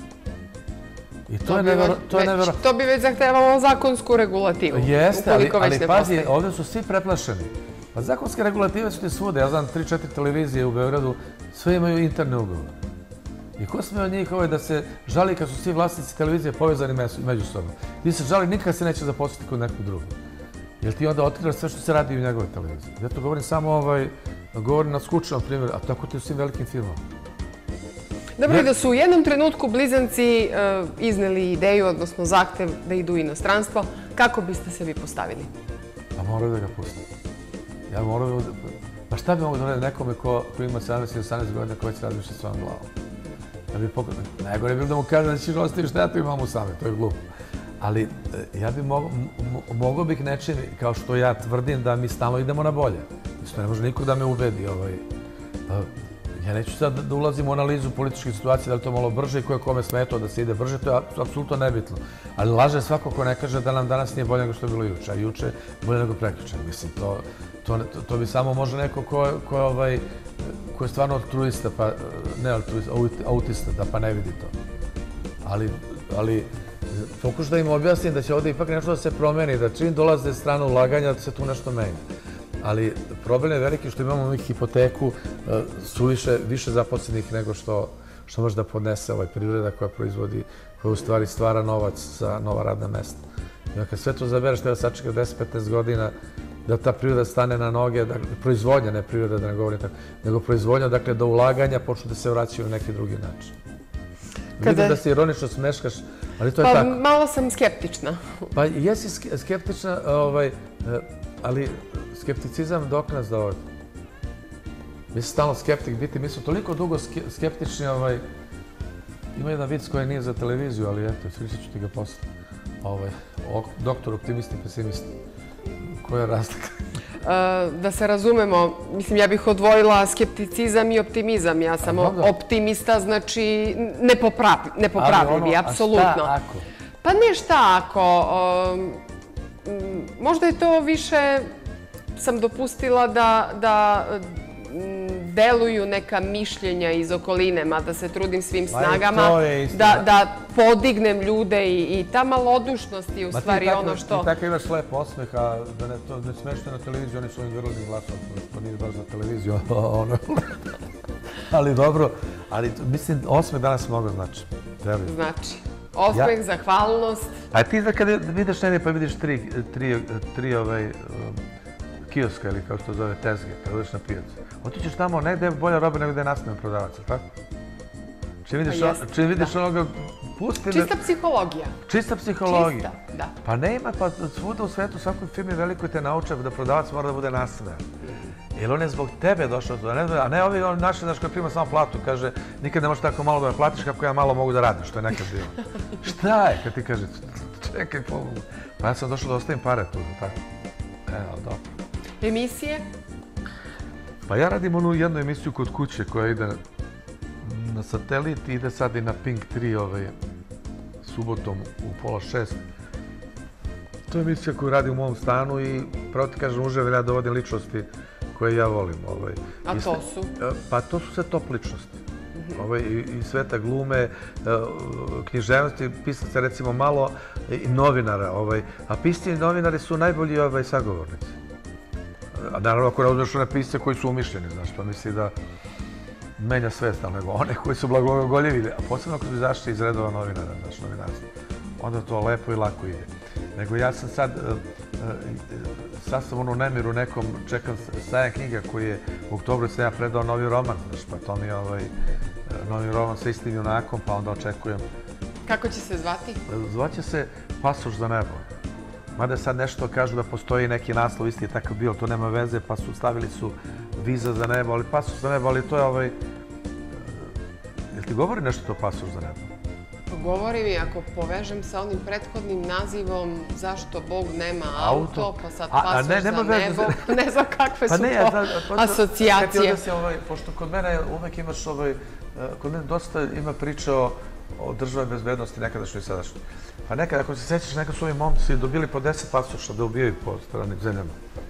I to je nevjerojatno. To bi već zahtevalo zakonsku regulativu. Jeste, ali pazi, ovdje su svi preplašeni. Pa zakonske regulative su ti svude. Ja znam, tri četiri televizije u Beogradu, sve imaju interne ugovore. I ko sme od njih da se žali kad su svi vlasnici televizije povezani međusobno? Ti se žali, nikad se neće zaposliti kod nekog drugog. Jer ti onda otkrivaš sve što se radi u njegove televizije. Ja to govorim samo ovaj, govorim na skučnom primjeru, a tako ti u svim velikim firmama. Dobro je da su u jednom trenutku blizanci izneli ideju, odnosno zahtev da idu u inostranstvo. Kako biste se vi postavili? Pa moraju da ga pusti. Ja moraju da... Pa šta bi mogu da raditi nekome ko ima sedamnaest ili osamnaest godina koji će razmišljati svojom glavom? Ja bi pokrenuo. Najgore je bilo da mu kaže da ćeš ostaviti šta ja tu imam u same, to je glupo. Ali ja bi mogao bih nečim, kao što ja tvrdim da mi stalno idemo na bolje. Isto ne može niko da me ubedi. Ja neću sad da ulazim u analizu političkih situacija, da li to malo brže i ko je kome smetao da se ide brže, to je apsolutno nebitno. Ali laže svako ko ne kaže da nam danas nije bolje nego što je bilo juče, a juče bolje nego prekjuče. Mislim, to bi samo može neko ko je stvarno altruista, ne altruista, autista, da pa ne vidi to. Ali pokuš da im objasnim da će ovdje ipak nešto da se promeni, da čim dolaze strane ulaganja, da se tu nešto menja. Ali problem je veliki što imamo mi hipoteku, su više zaposlenih nego što može da podnese ovaj privreda koja proizvodi, koja u stvari stvara novac za nova radna mesta. I kad sve to zabereš, treba sačekati deset do petnaest godina da ta privreda stane na noge, proizvodnja, ne privreda da ne govorim tako, nego proizvodnja, dakle da ulaganja počnu da se vraćaju na neki drugi način. Vidim da se ironično smeškaš, ali to je tako. Pa malo sam skeptična. Pa jesi skeptična, ali skepticizam dok nas dovodi. Mi smo stalno skeptik biti, mi smo toliko dugo skeptični. Ima jedan vic koji nije za televiziju, ali eto, sviđat ću ti ga posle. Doktor, optimisti, pesimisti. Koja je razlika? Da se razumemo, mislim, ja bih odvojila skepticizam i optimizam. Ja sam optimista, znači nepopravljivi, apsolutno. A šta ako? Pa ne šta ako. Možda je to više, sam dopustila da deluju neka mišljenja iz okoline, mada se trudim svim snagama da podignem ljude i ta malodušnost je u stvari ono što... Ti tako imaš lep osmeh, a da ne smešno na televiziju, oni svojim grlnim glasom, to nije baš za televiziju, ali dobro, ali mislim, osmeh danas mnogo znači. Znači, osmeh, zahvalnost. A ti kada vidiš negdje pa vidiš tri kioska ili kao što se zove tezge, kada odeš na pijacu. Otićeš tamo, negdje je bolja roba nego gdje je nasmejan prodavac, ili tako? Čim vidiš onoga, pusti... Čista psihologija. Čista psihologija. Čista, da. Pa ne ima, pa svuda u svetu, u svakoj firmi velikoj te nauče da prodavac mora da bude nasmejan. Jer on je zbog tebe došao tu, a ne ovi naši, znaš, koji prima samo platu, kaže, nikad ne možeš tako malo da me platiš kako ja malo mogu da radim, što je nekad bilo. Šta je, kad ti kaže, čekaj, pomogu. Pa ja sam došao da ostavim pare tu, tako. Evo, dobro. Emisije? Pa ja radim onu jednu emisiju kod kuće koja ide na satelit i ide sad i na Pink tri subotom u pola šest. To je emisija koju radim u mom stanu i pravo ti kažem uživo ja dovodim ličnosti koje ja volim. A to su? Pa to su sve top ličnosti. I sveta glume, književnosti, pisaca recimo malo i novinara. A pisci i novinari su najbolji sagovornici. Naravno, ako ne uzmeš one pisce koji su umišljeni, znaš, pa misli da menja svest, ali nego one koji su blagogoljivi, a posebno ako su izašli iz redova novinara, znaš, novinarstva, onda to lepo i lako ide. Nego ja sam sad sad sam ono u nemiru nekom, čekam sajam knjiga koji je u oktobru sam ja predao novi roman, znaš, pa to mi je ovaj, novi roman sa istim junakom, pa onda očekujem. Kako će se zvati? Zvaće se Pasoš za nebo. Mada sad nešto kažu da postoji neki naslov, isti je tako bio, to nema veze, pa su stavili su Viza za nebo, ali Pasoš za nebo, ali to je ovaj... Jel ti govori nešto to Pasoš za nebo? Govori mi, ako povežem sa onim prethodnim nazivom zašto Bog nema auto, pa sad Pasoš za nebo, ne znam kakve su to asocijacije. Pošto kod mene uvek imaš, kod mene dosta ima priča o državnoj bezbednosti nekadašnjoj i sadašnjoj. Pa nekada, ako se sećaš, nekad su ovi momci dobili po deset pasoša da ubijaju po stranim zemljama.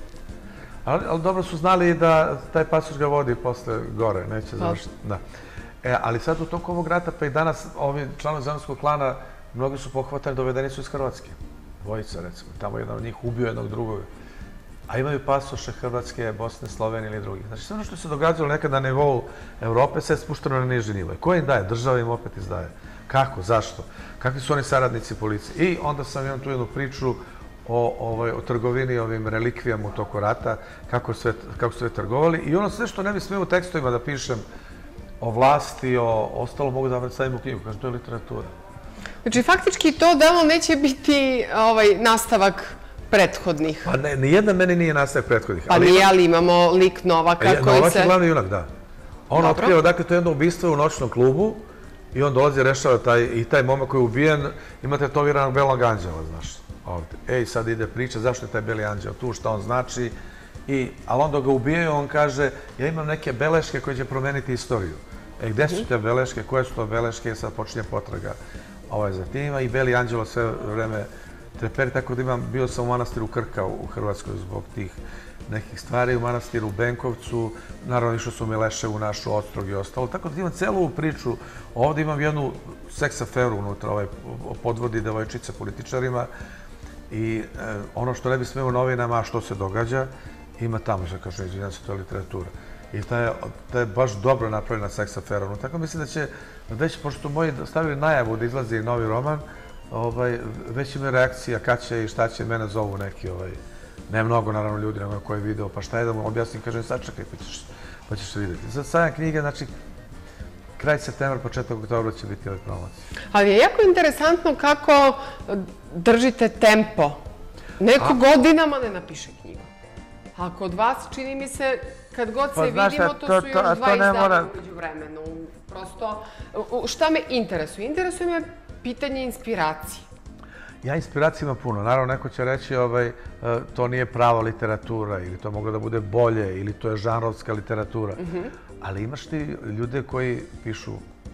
Ali dobro su znali da taj pasoš ga vodi posle gore, neće završiti. Ali sad u toku ovog rata, pa i danas, ovi članovi Zemunskog klana, mnogi su pohvatani, dovedeni su iz Hrvatske. Dvojica, recimo. Tamo jedan od njih ubio jednog drugog. A imaju pasoše Hrvatske, Bosne, Slovenije ili drugih. Znači, sve ono što se događalo nekada na nivou Evrope, sve je spušteno na niži nivo. Ko im daje? Država im opet izdaje. Kako? Zašto? Kakvi su oni saradnici policije? I onda sam imam tu jednu priču o trgovini, ovim relikvijama u toku rata, kako su sve trgovali. I ono sve što ne bi smio u tekstovima da pišem o vlasti, o ostalo, mogu da stavim u knjigu. Kažem, to je literatura. Znači, faktički to delo neće biti nastavak prethodnih. Pa nijedna meni nije nastavak prethodnih. Pa nije, ali imamo lik Novaka koji se... Novak je glavni junak, da. On otkriva, dakle, to je jedno ubistvo u noćnom klubu i on dolazi i rešava taj, i taj momak koji je ubijen, ima tetoviranog belog anđela, znaš, ovdje. Ej, sad ide priča, zašto je taj beli anđel tu, šta on znači. Ali onda ga ubijaju, on kaže, ja imam neke beleške koje će promeniti istoriju. E, gde su te beleške, koje su to beleške, sad počinje potraga za tim, i beli anđelo sve vreme treperi, tako da imam, bio sam u manastiru Krka u Hrvatskoj zbog tih nekih stvari, u manastiru u Benkovcu, naravno išao su Mileševu, našu Ostrog i ostalo, tako da imam celu priču, ovdje imam jednu seks aferu unutra, podvodi devojčice političarima i ono što ne bi smeo u novinama, a što se događa, ima tamo, što kažem, izvinjam se, to je literatura. I ta je baš dobro napravljena seks afera. Tako mislim da će, već, pošto moji stavili najavu da izlazi novi roman, već ima reakcija kad će i šta će, mene zovu neki, ne mnogo, naravno, ljudi na koji je video, pa šta je da mu objasnim, kažem, sad čekaj, pa ćeš vidjeti. Za sajam knjige, znači, kraj septembra, početak oktobra će biti ove promocije. Ali je jako interesantno kako držite tempo. Neko godinama ne napiše knjigu. A kod vas, čini mi se, kad god se vidimo, to su još dvadeset dana umeđu vremenu. Prosto, šta me interesuje? Interesuje me pitanje inspiracije. Ja inspiracije imam puno. Naravno, neko će reći to nije prava literatura ili to moglo da bude bolje ili to je žanrovska literatura. Ali imaš ti ljude koji pišu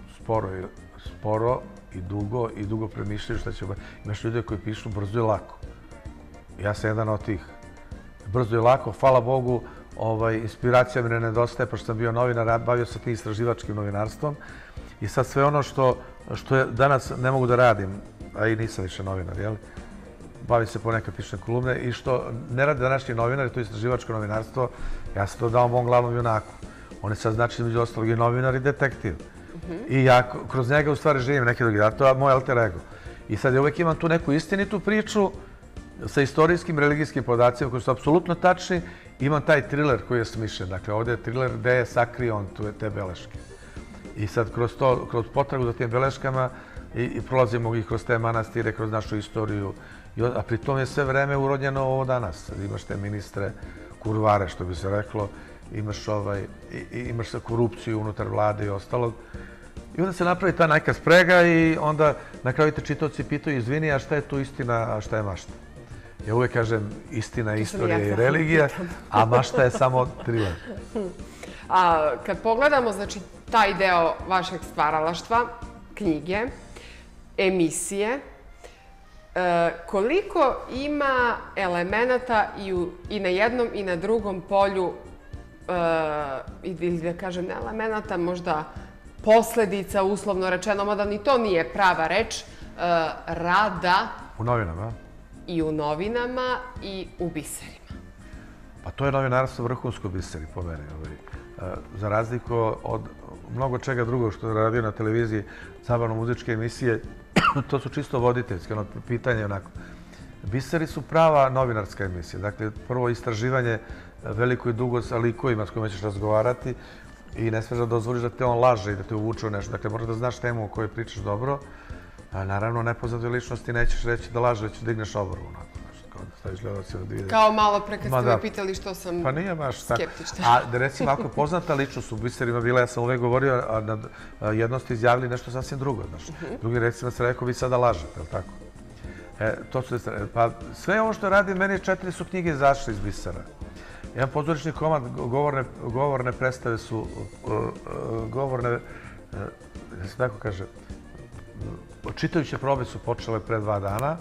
sporo i dugo i dugo premišljaju šta će... Imaš ljude koji pišu brzo i lako. Ja sam jedan od tih. Brzo i lako, hvala Bogu, inspiracija mi ne nedostaje, pošto sam bio novinar, bavio se tim istraživačkim novinarstvom i sad sve ono što danas ne mogu da radim, a i nisam više novinar, jel? Bavim se ponekad pišem kolumne i što ne rade današnji novinari, to je istraživačko novinarstvo, ja sam to dao mom glavnom junaku. On je sad znači među ostalog i novinar i detektiv. I ja kroz njega u stvari živim neki drugi, a to je moj alter ego. I sad ja uvek imam tu neku istinitu priču sa istorijskim, religijskim podacima koji su apsolutno tačni. Imam taj thriller koji je smišljen. Dakle, ovdje je thriller gde je sakrio on te beleške. I sad kroz potragu za tim beleškama i prolazimo ih kroz te manastire, kroz našu istoriju. A pritom je sve vreme urodnjeno ovo danas. Imaš te ministre kurvare, što bi se reklo. Imaš korupciju unutar vlade i ostalog. I onda se napravi ta neka sprega i onda na kraju te čitaoci pitaju, izvini, a šta je tu istina, a šta je mašta? Ja uvek kažem istina, istorija i religija, a mašta je samo thriller. Kad pogledamo, znači, taj deo vašeg stvaralaštva, knjige, emisije, koliko ima elemenata i na jednom i na drugom polju, ili da kažem ne elemenata, možda posledica, uslovno rečeno, mada ni to nije prava reč, rada... U novinama, i u novinama i u biserima. Pa to je novinarstvo vrhunsko biseri, po meni. Za razliku od mnogo čega drugog što je radio na televiziji, zabavno-muzičke emisije, to su čisto voditeljske, ono pitanje onako. Biseri su prava novinarska emisija. Dakle, prvo istraživanje veliko i dugo sa likovima s kojima ćeš razgovarati i ne smiješ da dozvoliš da te on laže i da te uvuče u nešto. Dakle, moraš da znaš temu o kojoj pričaš dobro, a naravno nepoznatoj ličnosti nećeš reći da laže, već digneš oboru. Kao da staviš gledalcima da vide. Kao malo pre kad ste me pitali što sam pa nije baš tako. Skeptična. A da recimo ako je poznata ličnost u biserima bila, ja sam uvek govorio, a na jednom ste izjavili nešto sasvim drugo. Drugi recimo se rekao, vi sada lažete, je li tako? To su, pa sve ovo što radim, meni četiri su knjige izašle iz bisera. Jedan pozorišni komad, govorne predstave su, govorne, da se tako kaže, čitajuće probe su počele pre dva dana.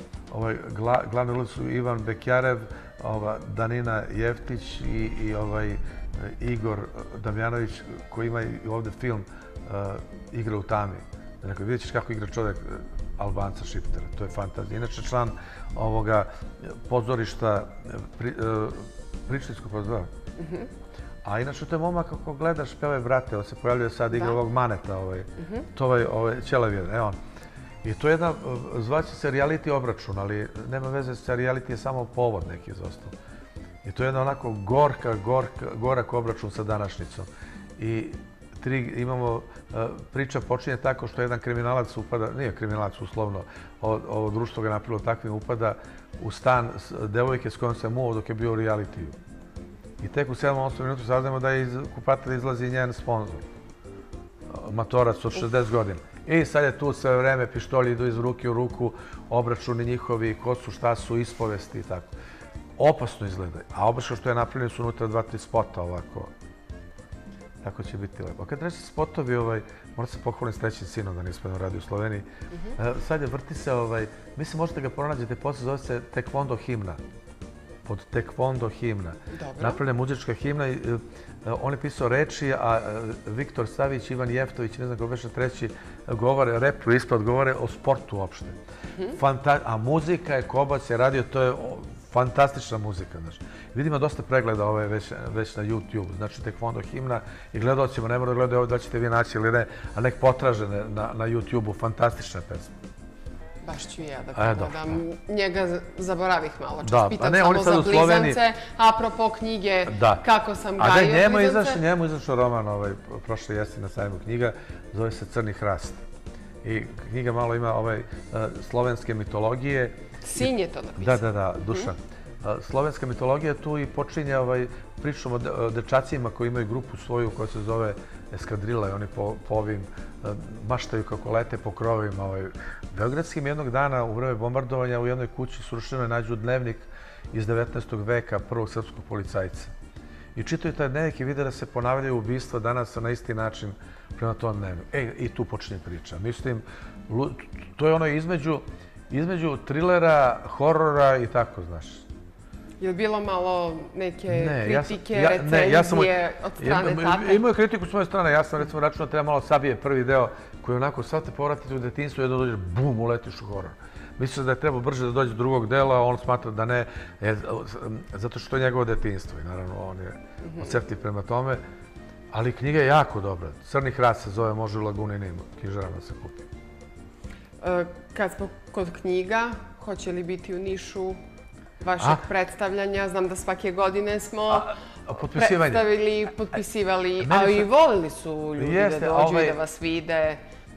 Glavni ulozi su Ivan Bekjarev, Danina Jeftić i Igor Damjanović, koji ima i ovde film Igra u tami. Vidjet ćeš kako igra čovjek Albanca Šiptera, to je fantazija. Inače, član ovoga pozorišta, pričlinskog pozorišta. A inače, to je momak kako gledaš, peve brate, on se pojavljuje sad igra ovog Maneta, to je Ćelevir, evo on. I to je jedna, zvaće se reality obračun, ali nema veze, sa reality je samo povod neki izostao. I to je jedna onako gorka, gorak obračun sa današnjicom. I imamo, priča počinje tako što jedan kriminalac upada, nije kriminalac uslovno, ovo društvo ga napravilo takvim, upada u stan devojke s kojom se muo dok je bio u realitiju. I tek u sedam osam minuta saznamo da iz kupatelja izlazi njen sponsor, matorac od šezdeset godina. I sad je tu sve vreme, pištolji idu iz ruke u ruku, obračuni njihovi, ko su, šta su, ispovesti i tako. Opasno izgleda. A obašao što je napravljeno su unutra dva, tri spota ovako. Tako će biti lepo. A kad reći spotovi, moram se pohvalim s trećim sinom da nismo radi u Sloveniji. Sad je vrti se, mislim možete ga pronađete, posle zove se Tekvondo himna. Pod Tekvondo himna. Napravljena muzička himna. On je pisao reči, a Viktor Savić, Ivan Jeftović, ne znam kako beše treći, govore, repu ispod, govore o sportu uopšte. A muzika je, Kobac je radio, to je fantastična muzika. Vidimo dosta pregleda ove već na YouTube, znači Tekvondo himna i gledalcima, ne mora da gledaju ovo da ćete vi naći ili ne, a nek potraže na YouTube-u, fantastična pesma. Baš ću i ja da pogledam. Njega zaboravih malo. Čas pitam samo za blizance. Apropo knjige, kako sam gajio blizance. Njemu izašao roman prošle jeseni na sajmu knjiga, zove se Crni hrast. I knjiga malo ima slovenske mitologije. Sin je to napisao. Da, da, da, Dušan. Slovenska mitologija tu i počinje pričom o dečacima koji imaju grupu svoju koja se zove Eskadrila i oni po ovim maštaju kako lete po krovima. Beogradskim jednog dana u vreme bombardovanja u jednoj kući srušeno nađu dnevnik iz devetnaestog veka prvog srpskog policajca. I čitaju taj dnevnik i vide da se ponavljaju ubistva danas na isti način prema tom dnevniku. E, i tu počinje priča. Mislim, to je ono između trilera, horora i tako, znaš. Je li bilo malo neke kritike, recenzije od strane tate? Imao je kritiku s moje strane. Ja sam recimo računao da treba malo sabije prvi deo koji onako sad te povratite u detinjstvo i jedno dođeš, bum, uletiš u horor. Misliš da je trebao brže da dođe do drugog dela, a on smatra da ne, zato što je njegovo detinjstvo i naravno on je odseptiv prema tome. Ali knjiga je jako dobra. Crni hrast se zove, može u Laguninim knjižarama se kupi. Kad smo kod knjiga, hoće li biti u Nišu vašeg predstavljanja? Znam da svake godine smo predstavili, potpisivali, a i volili su ljudi da dođu i da vas vide.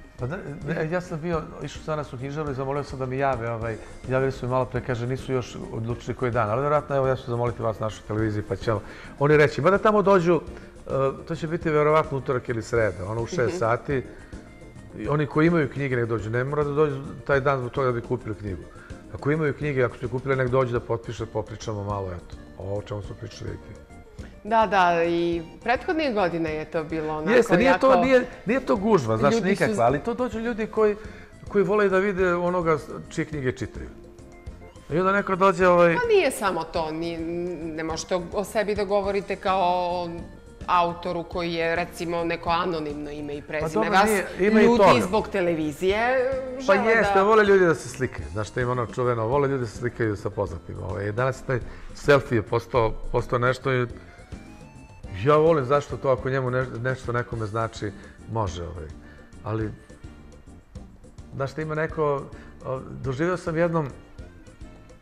Ja sam bio, išao sam nas u knjižaru i zamolio sam da mi jave. Javili su mi malo pre, kaže, nisu još odlučili koji dan, ali vjerojatno, evo, ja ću zamoliti vas na našoj televiziji, pa će oni reći, ba da tamo dođu, to će biti vjerovatno utorak ili sreda, ono u šest sati. Oni koji imaju knjige nek dođu, ne mora da dođu taj dan zbog toga da bi kupili knjigu. Ako imaju knjige, ako su je kupili, nek dođu da potpiše, popričamo malo, eto, o čemu su pričali. Da, da, i prethodnih godina je to bilo onako jako... Jeste, nije to gužva, znaš, nikakva, ali to dođu ljudi koji vole da vide onoga čije knjige čitaju. I onda neko dođe... Pa nije samo to, ne možete o sebi da govorite kao autoru koji je, recimo, neko anonimno ime i prezime. Vas ljudi zbog televizije žele da... Pa jeste, vole ljudi da se slikaju. Znaš što ima ono čuveno, vole ljudi da se slikaju sa poznatima. Danas taj selfie je postao nešto i ja volim zašto to, ako njemu nešto nekome znači, može. Ali, znaš što ima neko... Doživio sam jednom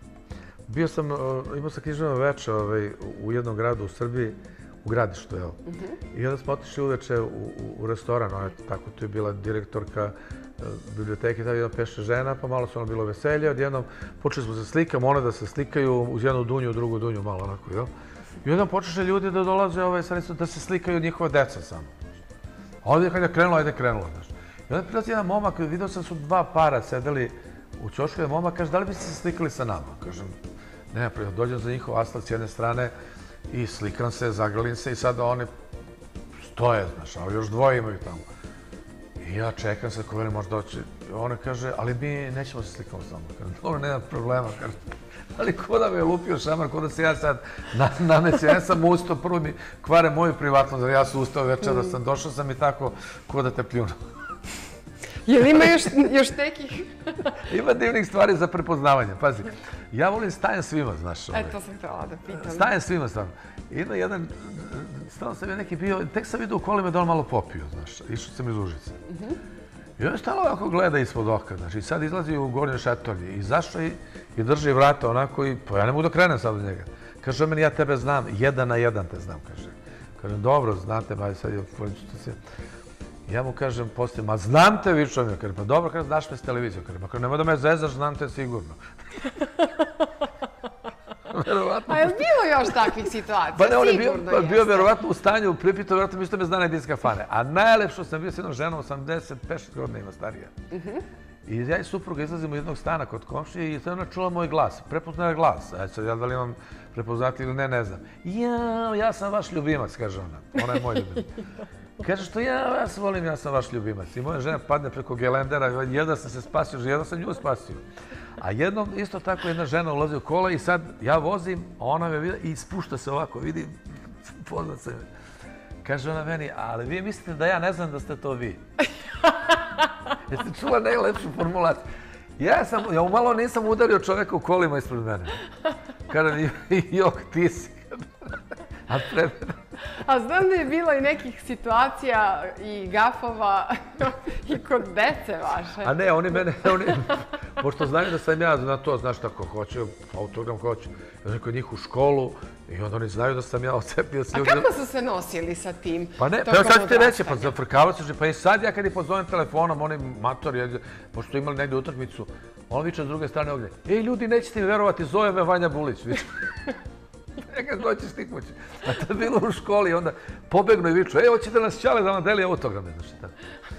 Bio sam, imao sam književno veče u jednom gradu u Srbiji, u Gradištu, evo. I onda smo otišli uveče u restoran, tako tu je bila direktorka biblioteke, tada jedna peša žena, pa malo su ono bilo veselje, odjednom počeli smo se slikamo, one da se slikaju uz jednu dunju, drugu dunju, malo onako, jel? I onda počeše ljudi da dolaze, da se slikaju od njihova deca samo. Ovdje kad je krenulo, ajde krenulo, znaš. I onda prilazi jedan momak, vidio sam su dva para sedeli u ćošku, jedan momak kaže, da li biste se slikali sa nama? Kažem, ne, dođem za njihov asfalt s jedne strane i slikam se, zagralim se i sada oni stoje, znaš, ali još dvoje imaju tamo. I ja čekam se, ko veli možda doći. Ona kaže, ali mi nećemo se slikamo s nama. Kažem, dobro, nema problema, kaže. Ali ko da me je lupio šamar, ko da se ja sad namećem, ja sam ustao, prvo mi kvare moju privatnost, jer ja sam ustao večer da sam došao sam i tako, ko da te pljunu. Jel ima još nekih? Ima divnih stvari za prepoznavanje, pazi. Ja volim stajem svima, znaš. E, to sam htjela da pitam. Stajem svima, stvarno. Ima jedan, stvarno sam je neki bio, tek sam vidio u kolima da on malo popio, znaš, išao sam iz Užice. I on je stalo ovako gleda ispod oka, znaš, i sad izlazi u gornjoj šatornji i zašto i drži vrata onako i, pa ja ne mogu da krenem sad od njega. Kaže on meni, ja tebe znam, jedan na jedan te znam, kaže. Kažem, dobro, znate, ba, sad je, se... Ja mu kažem poslije, ma znam te više od njega, kaže, pa dobro, kaže, znaš me s televizijom, kaže, pa nemoj da me zezaš, znam te sigurno. A je li bilo još takvih situacija? Pa ne, on je bio verovatno u stanju, pripitao, verovatno mislite me zna na kafane. A najlepšo sam bio s jednom ženom, osamdeset pet godina ima starija. I ja i supruga izlazimo iz jednog stana kod komšije i sad ona čula moj glas. Prepoznala glas. A sad ja da li imam prepoznati ili ne, ne znam. Ja, ja sam vaš ljubimac, kaže ona. Ona je moj ljubimac. Kaže što ja vas volim, ja sam vaš ljubimac. I moja žena padne preko gelendera, jedva sam se spasio, jedva sam nju spasio. A jednom, isto tako, jedna žena ulazi u kola i sad ja vozim, a ona me vidi i spušta se ovako, vidi, poznat se. Kaže ona meni, ali vi mislite da ja ne znam da ste to vi? Jeste čula najlepšu formulaciju? Ja sam, ja umalo nisam udario čoveka u kolima ispred mene. Kada mi, jok, ti si. A pred mene. A znam da je bilo i nekih situacija i gafova i kod dece vaše. A ne, oni mene, oni, pošto znaju da sam ja na to, znaš tako, hoće, autogram hoće, ja sam kod njih u školu i onda oni znaju da sam ja ocepio s ljudima. A kako su se nosili sa tim? Pa ne, pa evo sad ću ti reći, pa zafrkavao se, pa i sad ja kad ih pozovem telefonom, oni matori, pošto imali negdje utakmicu, on viče s druge strane ovdje, ej ljudi, nećete mi verovati, zove me Vanja Bulić, viče. Nekad doćeš ti kući. A to je bilo u školi, onda pobegnu i viču, ej, hoćete nas Ćale da vam deli autograme, znaš šta.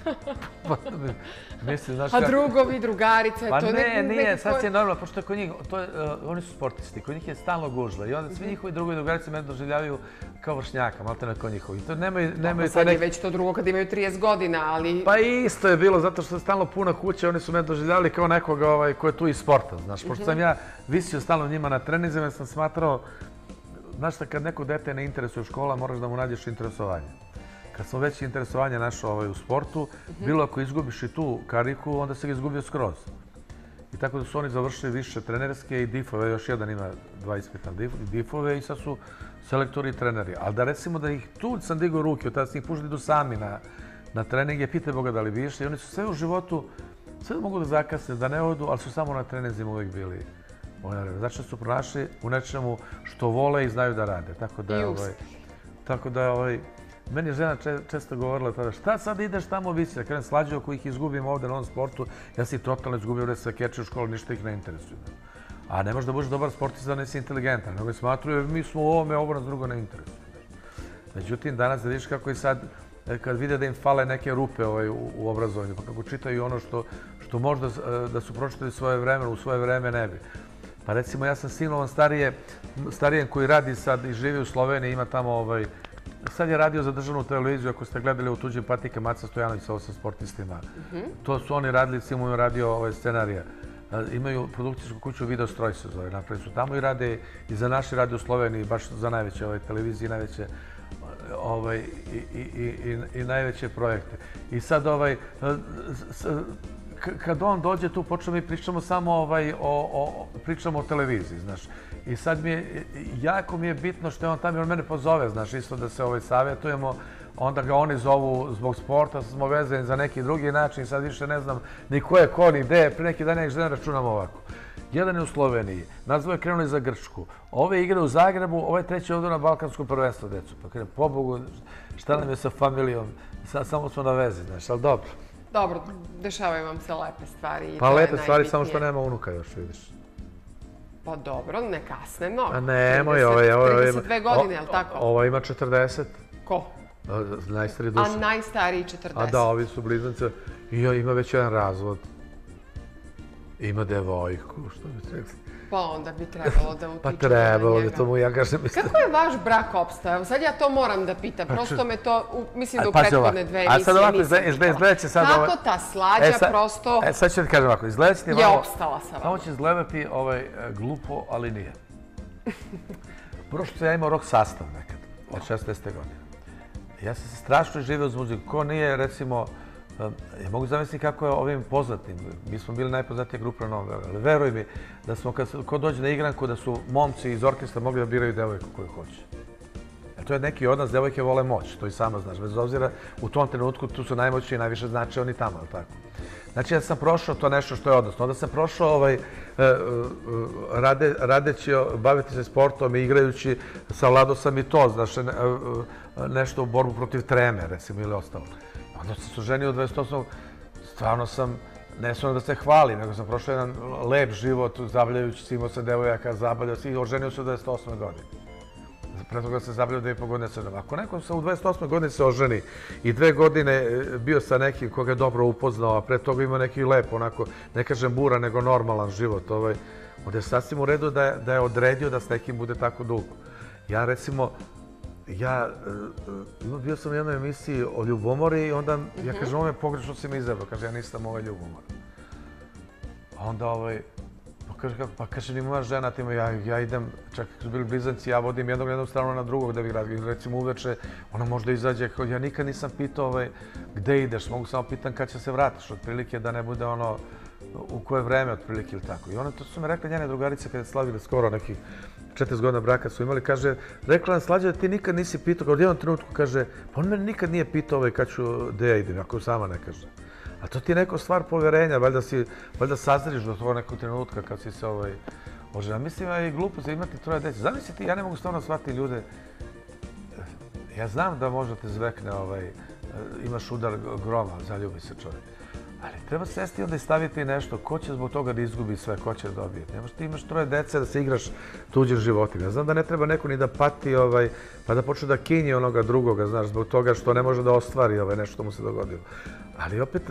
A drugovi, drugarice, to je neki... Pa ne, nije, sad je normalno, pošto je kod njih, oni su sportisti, kod njih je stalno gužva i onda svi njihovi drugovi i drugarice mene doživljavaju kao vršnjaka, malo te na kod njihovi. Sad je već to drugo kad imaju trideset godina, ali... Pa isto je bilo, zato što je stalno puna kuća, oni su me doživljavali kao nekoga ko je tu iz sporta, znaš, pošto sam ja visio stalno njima na trenizima i sam smatrao. Znaš šta, kad neko dete ne interesuje škola, moraš da mu nađeš interesovanje. Kad sam već interesovanje našao u sportu, bilo ako izgubiš i tu kariku, onda se ga izgubio skroz. I tako da su oni završili više trenerske i difove, još jedan ima dva ispita difove i sad su selektori i treneri. Ali da recimo da ih tu sam digao ruke, od tada sam ih pušli idu sami na treninge, pitaj Boga da li bi išli. I oni su sve u životu, sve mogu da zakasne, da ne odu, ali su samo na trenizima uvijek bili. Znači su pronašli u nečemu što vole i znaju da rade. Tako da, meni je žena često govorila tada, šta sad ideš tamo visi, da krenem slađe ako ih izgubim ovdje na ovom sportu, ja si totalno izgubio da se keče u školu, ništa ih ne interesuje. A ne možeš da budeš dobar sportista, da nisi inteligentan, nego smatruju, mi smo u ovome, ovo nas drugo ne interesuje. Međutim, danas da vidiš kako i sad, kad vide da im fale neke rupe u obrazovanju, pa kako čitaju ono što možda da su pročitali svoje vreme, u svoje vreme ne bi. Pa recimo, ja sam sinovan starijem koji radi sad i živi u Sloveniji, ima tamo, sad je radio za državnu televiziju, ako ste gledali u Tuđim patika, Maca Stojanović sa osam sportistima. To su oni radili, Simo je radio scenarija. Imaju produkcijsku kuću Videostroj se zove, napravili su tamo i rade i za naši radi u Sloveniji, baš za najveće televizije, najveće i najveće projekte. I sad ovaj, kad on dođe tu, počnemo i pričamo samo pričamo o televiziji, znaš. I sad mi je, jako mi je bitno što je on tamo, on mene pozove, znaš, isto da se savjetujemo, onda ga oni zovu zbog sporta, smo vezani za neki drugi način, sad više ne znam ni ko je ko, ni gde je, pre neki dan ja ih žena računam ovako. Jedan je u Sloveniji, nazvo je krenuli za Grčku, ove igre u Zagrebu, ovaj treći ovdje na Balkansko prvenstvo, decu. Pa krenem, pobogu, šta nam je sa familijom, samo smo na vezi, znaš, ali dobro. Dobro, dešavaju vam se lepe stvari i to pa je lepe stvari, najbitnije. samo što nema unuka još, vidiš. Pa dobro, ne kasne mnogo. A nemoj, ovaj, ovaj, trideset dve godine, je li tako? Ovo ima četrdeset. Ko? Najstariji Dušan. A najstariji četrdeset. A da, ovi su blizance. I ima već jedan razvod. Ima devojku, što bi rekli. Pa onda bi trebalo da utiče na njega. Pa trebalo bi, to mu ja kažem. Kako je vaš brak opstajao? Sad ja to moram da pitam. Prosto me to, mislim da u prethodne dve emisije nisam čula. Kako ta slađa prosto E, sad ću ti kažem ovako, izgledat će ti je malo... opstala sa vama? Samo će izgledati glupo, ali nije. Prvo što ja imao rock sastav nekad, od šesnaeste godine. Ja sam se strašno živio uz muziku. Ko nije, recimo, ja mogu zamisliti kako je ovim poznatim. Mi smo bili najpoznatija grupa na Novom Beogradu, ali veruj mi da smo, ko dođe na igranku, da su momci iz orkestra mogli da biraju devojku koju hoće. Jer to je neki odnos, devojke vole moć, to i sama znaš. Bez obzira, u tom trenutku tu su najmoćniji i najviše znače oni tamo, ali tako. Znači, ja sam prošao to nešto što je odnosno. Onda sam prošao radeći, baviti se sportom i igrajući, savladao sam i to, znaš, nešto u borbu protiv treme, recimo, ili ostalo. Onda sam se oženio u dvadeset osmom stvarno sam, ne samo da se hvalim, nego sam prošao jedan lep život, zabavljajući se, imao sam devojaka, zabavljao se i oženio se u dvadeset osmoj godine. Pre toga se zabavljao dve i po godine sa ženom. Ako neko se u dvadeset osmoj godini se oženi i dve godine bio sa nekim koga je dobro upoznao, a pre toga imao neki lep, onako, ne kažem bura, nego normalan život, onda je sasvim u redu da je odredio da s nekim bude tako dugo. Ja, recimo, ja bio sam u jednoj emisiji o ljubomori i onda ja kažem, ovo je pogrešno si mi izabrao, kaže, ja nisam ovaj ljubomor. A onda ovaj, pa kaže, kako, pa kaže, ni moja žena, ja idem, čak su bili blizanci, ja vodim jednog na jednu stranu na drugog da bih radio, recimo uveče, ona možda izađe, ja nikad nisam pitao gde ideš, mogu samo pitan kad će se vratiš, otprilike da ne bude ono, u koje vreme otprilike ili tako. I ona, to su mi rekli njene drugarice kada je slavili skoro nekih četrdeset godina braka su imali, kaže, rekla nam Slađa da ti nikad nisi pitao, kao u jednom trenutku kaže, pa on mene nikad nije pitao kad ću, gde ja idem, ako sama ne kaže. A to ti je neko stvar poverenja, valjda sazriš do toga nekog trenutka kad si se oženio. Mislim, ja je glupo za imati troje dece. Zamisli ti, ja ne mogu stvarno shvatiti ljude, ja znam da možda te zvekne, imaš udar groma, zaljubi se čovjek. Ali treba sesti onda i staviti nešto, ko će zbog toga da izgubi sve, ko će dobiti. Nemaš ti imaš troje dece da se igraš tuđim životima. Ja znam da ne treba neko ni da pati, pa da počne da kinje onoga drugoga, znaš, zbog toga što ne može da ostvari nešto što mu se dogodilo. Ali opet,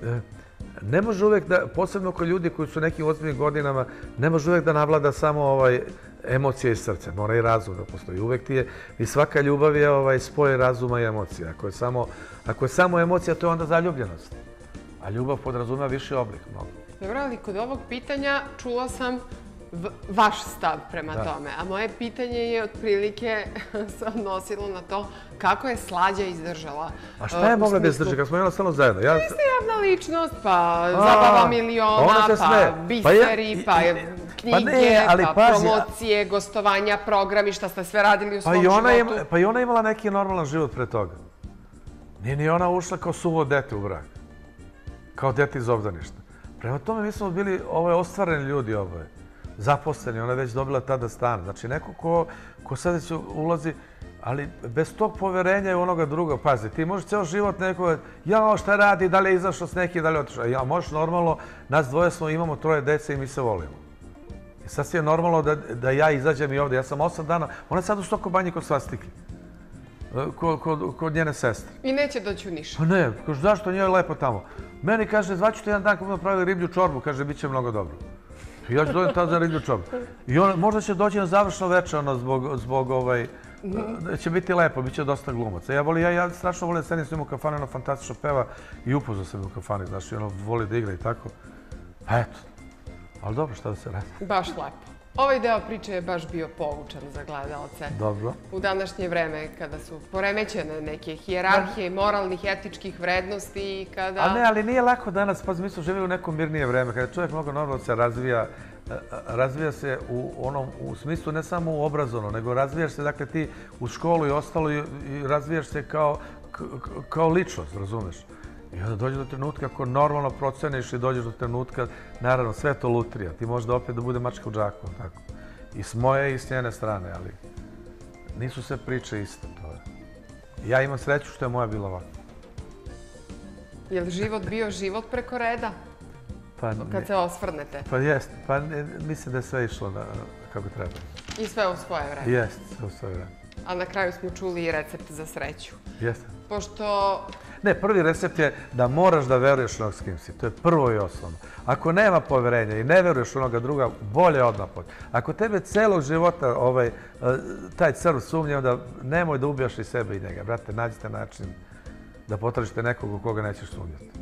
ne može uvek da, posebno kod ljudi koji su u nekim ozbiljnim godinama, ne može uvek da navlada samo emocije i srce. Mora i razum da postoji. Uvek ti je, i svaka ljubav je spoj razuma i emocija. Ako je samo emocija, to je onda zaljubljenost. A ljubav podrazumeva viši oblik. Dobro, ali kod ovog pitanja čula sam vaš stav prema tome. A moje pitanje je otprilike se odnosilo na to kako je Slađa izdržala. A šta je mogla da izdrži kad smo imali stvarno zajedno? Vi ste javna ličnost, pa zabava miliona, pa biseri, pa knjige, pa promocije, gostovanja, programi, šta ste sve radili u svom životu. Pa i ona imala neki normalan život pre toga. Nije ni ona ušla kao suvo dete u brak. Kao dete iz obdaništa. Prema tome mi smo bili ostvareni ljudi, zaposleni, ona je već dobila tada stan. Znači neko ko sad već ulazi, ali bez tog poverenja i onoga druga, pazi, ti možeš ceo život nekoga, jao šta radi, da li je izašao s neki, da li je otišao. Ja, možeš normalno, nas dvoje smo, imamo troje dece i mi se volimo. I sad je normalno da ja izađem i ovdje, ja sam osam dana, ona je sad u Stoko Banji kod Svastike. Kod njene sestre. I neće doći u Niš. Pa ne, kaže, zašto, njoj je lepo tamo. Meni kaže, zvaću te jedan dan kad budemo pravili riblju čorbu, kaže, bit će mnogo dobro. I ja ću dođem tada za riblju čorbu. I možda će doći na završno večer, ono, zbog ovaj, će biti lepo, bit će dosta glumaca. Ja strašno volim da sedim s njim u kafani, ono fantastično peva i upoznao sam u kafani, znaš, i ono voli da igra i tako. Pa eto, ali dobro, šta da se radi. Baš lepo. Ovaj deo priče je baš bio poučan za gledalce. Dobro. U današnje vreme, kada su poremećene neke hijerarhije, moralnih, etičkih vrednosti i kada... A ne, ali nije lako danas, pa mi smo živjeli u neko mirnije vreme, kada čovjek mnogo normalno se razvija, razvija se u onom, u smislu ne samo u obrazovno, nego razvijaš se, dakle, ti u školu i ostalo i razvijaš se kao kao ličnost, razumeš? I onda dođe do trenutka ako normalno proceniš i dođeš do trenutka, naravno sve to lutrija, ti možda opet da bude mačka u džaku, tako. I s moje i s njene strane, ali nisu sve priče iste. Ja imam sreću što je moja bila ovako. Je li život bio život preko reda? Kad se osvrnete? Pa jeste, pa mislim da je sve išlo kako treba. I sve u svoje vreme? Jeste, sve u svoje vreme. A na kraju smo čuli i recept za sreću. Jeste. Pošto... Ne, prvi recept je da moraš da veruješ onog s kim si. To je prvo i osnovno. Ako nema poverenja i ne veruješ onoga druga, bolje odmah pođi. Ako tebe celog života taj crv sumnje, onda nemoj da ubijaš i sebe i njega. Brate, nađite način da potražite nekog u koga nećeš sumnjati.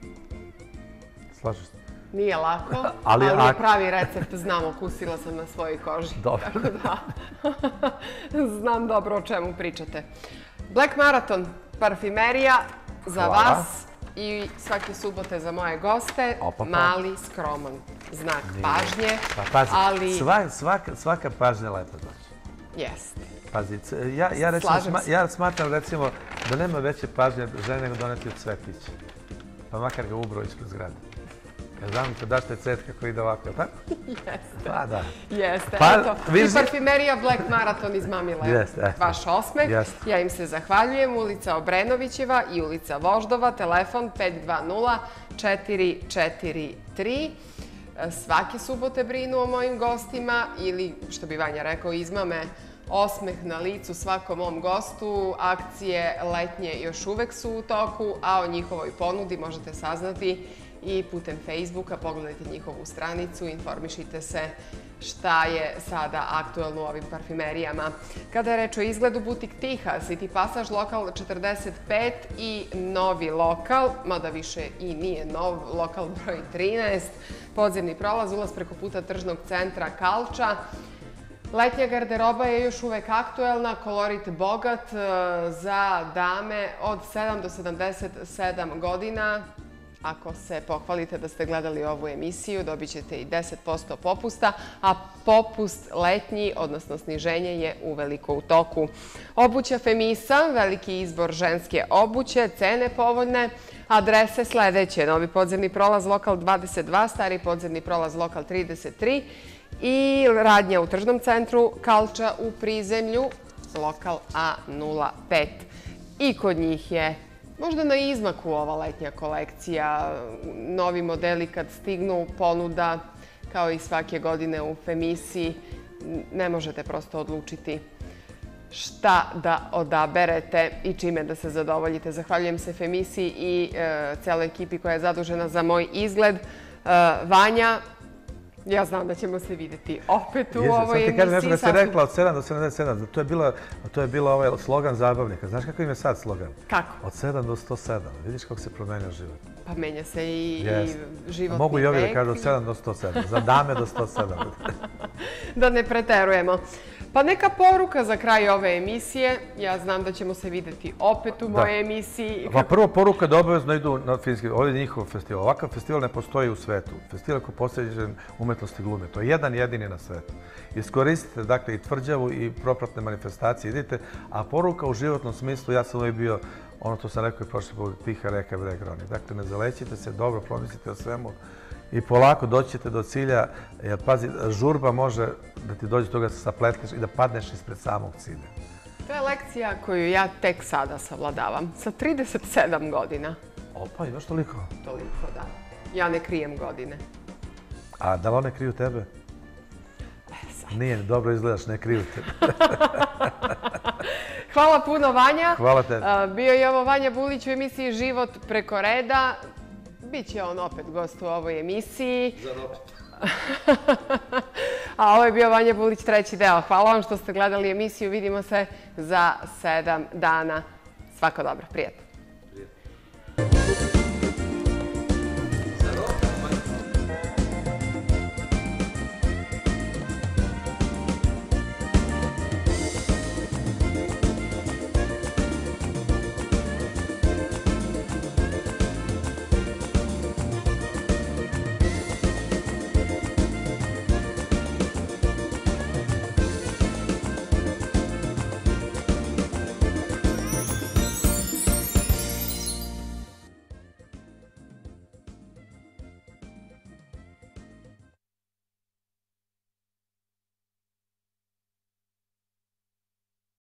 Slažeš se? Nije lako, ali je pravi recept, znam, okusila sam na svojoj koži. Dobro. Tako da, znam dobro o čemu pričate. Black Marathon, parfimerija za vas i svake subote za moje goste. Mali, skroman znak pažnje, ali... Svaka pažnja lepa znači. Jeste. Pazi, ja smatram recimo da nema veće pažnje žene nego doneti cvetić. Pa makar ga ubro ispred zgrade. Ja znam da daš te cvetka koji ide ovako, tako? Jeste. Pa da. Jeste, eto. I parfimerija Black Marathon izmamila je vaš osmeh. Ja im se zahvaljujem. Ulica Obrenovićeva i ulica Voždova, telefon pet dva nula četiri četiri tri. Svake subote brinu o mojim gostima ili, što bi Vanja rekao, izmame osmeh na licu svakom mom gostu. Akcije letnje još uvek su u toku, a o njihovoj ponudi možete saznati i putem Facebooka. Pogledajte njihovu stranicu, informišite se šta je sada aktuelno u ovim parfimerijama. Kada je reč o izgledu, butik Tiha, City Passage, lokal četrdeset pet i novi lokal, mada više i nije nov, lokal broj trinaest, podzemni prolaz, ulaz preko puta tržnog centra Kalča. Letnja garderoba je još uvek aktuelna, kolorit bogat za dame od sedam do sedamdeset sedam godina. Ako se pohvalite da ste gledali ovu emisiju, dobit ćete i deset posto popusta, a popust letnji, odnosno sniženje, je uveliko u toku. Obuća Femisa, veliki izbor ženske obuće, cene povoljne, adrese sledeće: Novi podzemni prolaz lokal dvadeset dva, Stari podzemni prolaz lokal trideset tri i radnja u tržnom centru Kalča u prizemlju, lokal A nula pet. I kod njih je možda na izmaku ova letnja kolekcija, novi modeli kad stignu, ponuda, kao i svake godine u Femisi, ne možete prosto odlučiti šta da odaberete i čime da se zadovoljite. Zahvaljujem se Femisi i celoj ekipi koja je zadužena za moj izgled. Vanja, ja znam da ćemo se videti opet u ovoj emisiji. Sad ti kažem nešto kad si rekla od sedam do sedamdeset sedam, to je bilo ovaj slogan zabavnika. Znaš kako im je sad slogan? Kako? Od sedam do sto sedam. Vidiš kako se promenio život. Pa menja se i životni vek. Mogu i ovi da kažu od sedam do sto sedam. Za dame do sto sedam. Da ne preterujemo. Pa neka poruka za kraj ove emisije. Ja znam da ćemo se videti opet u mojoj emisiji. Pa prvo poruka da obavezno idu na Finski. Ovdje je njihov festival. Ovakav festival ne postoji u svetu. Festival koji je posvećen umetnosti glume. To je jedan jedini na svetu. Iskoristite dakle i tvrđavu i propratne manifestacije. Idite. A poruka u životnom smislu, ja sam uvijek bio, ono to sam rekao i prošli put, tiha reka breg roni. Dakle, ne zalećite se, dobro promislite o svemu i polako doćete do cilja. Pazi, žurba može da ti dođe toga da se sapletneš i da padneš ispred samog cilja. To je lekcija koju ja tek sada savladavam, sa trideset sedam godina. Opa, imaš toliko? Toliko, da. Ja ne krijem godine. A da li one kriju tebe? Nije, dobro izgledaš, ne kriju tebe. Hvala puno, Vanja. Hvala tebi. Bio je ovo Vanja Bulić u emisiji Život preko reda. Biće on opet gost u ovoj emisiji. Za opet. A ovo je bio Vanja Bulić, treći deo. Hvala vam što ste gledali emisiju. Vidimo se za sedam dana. Svako dobro, prijatno.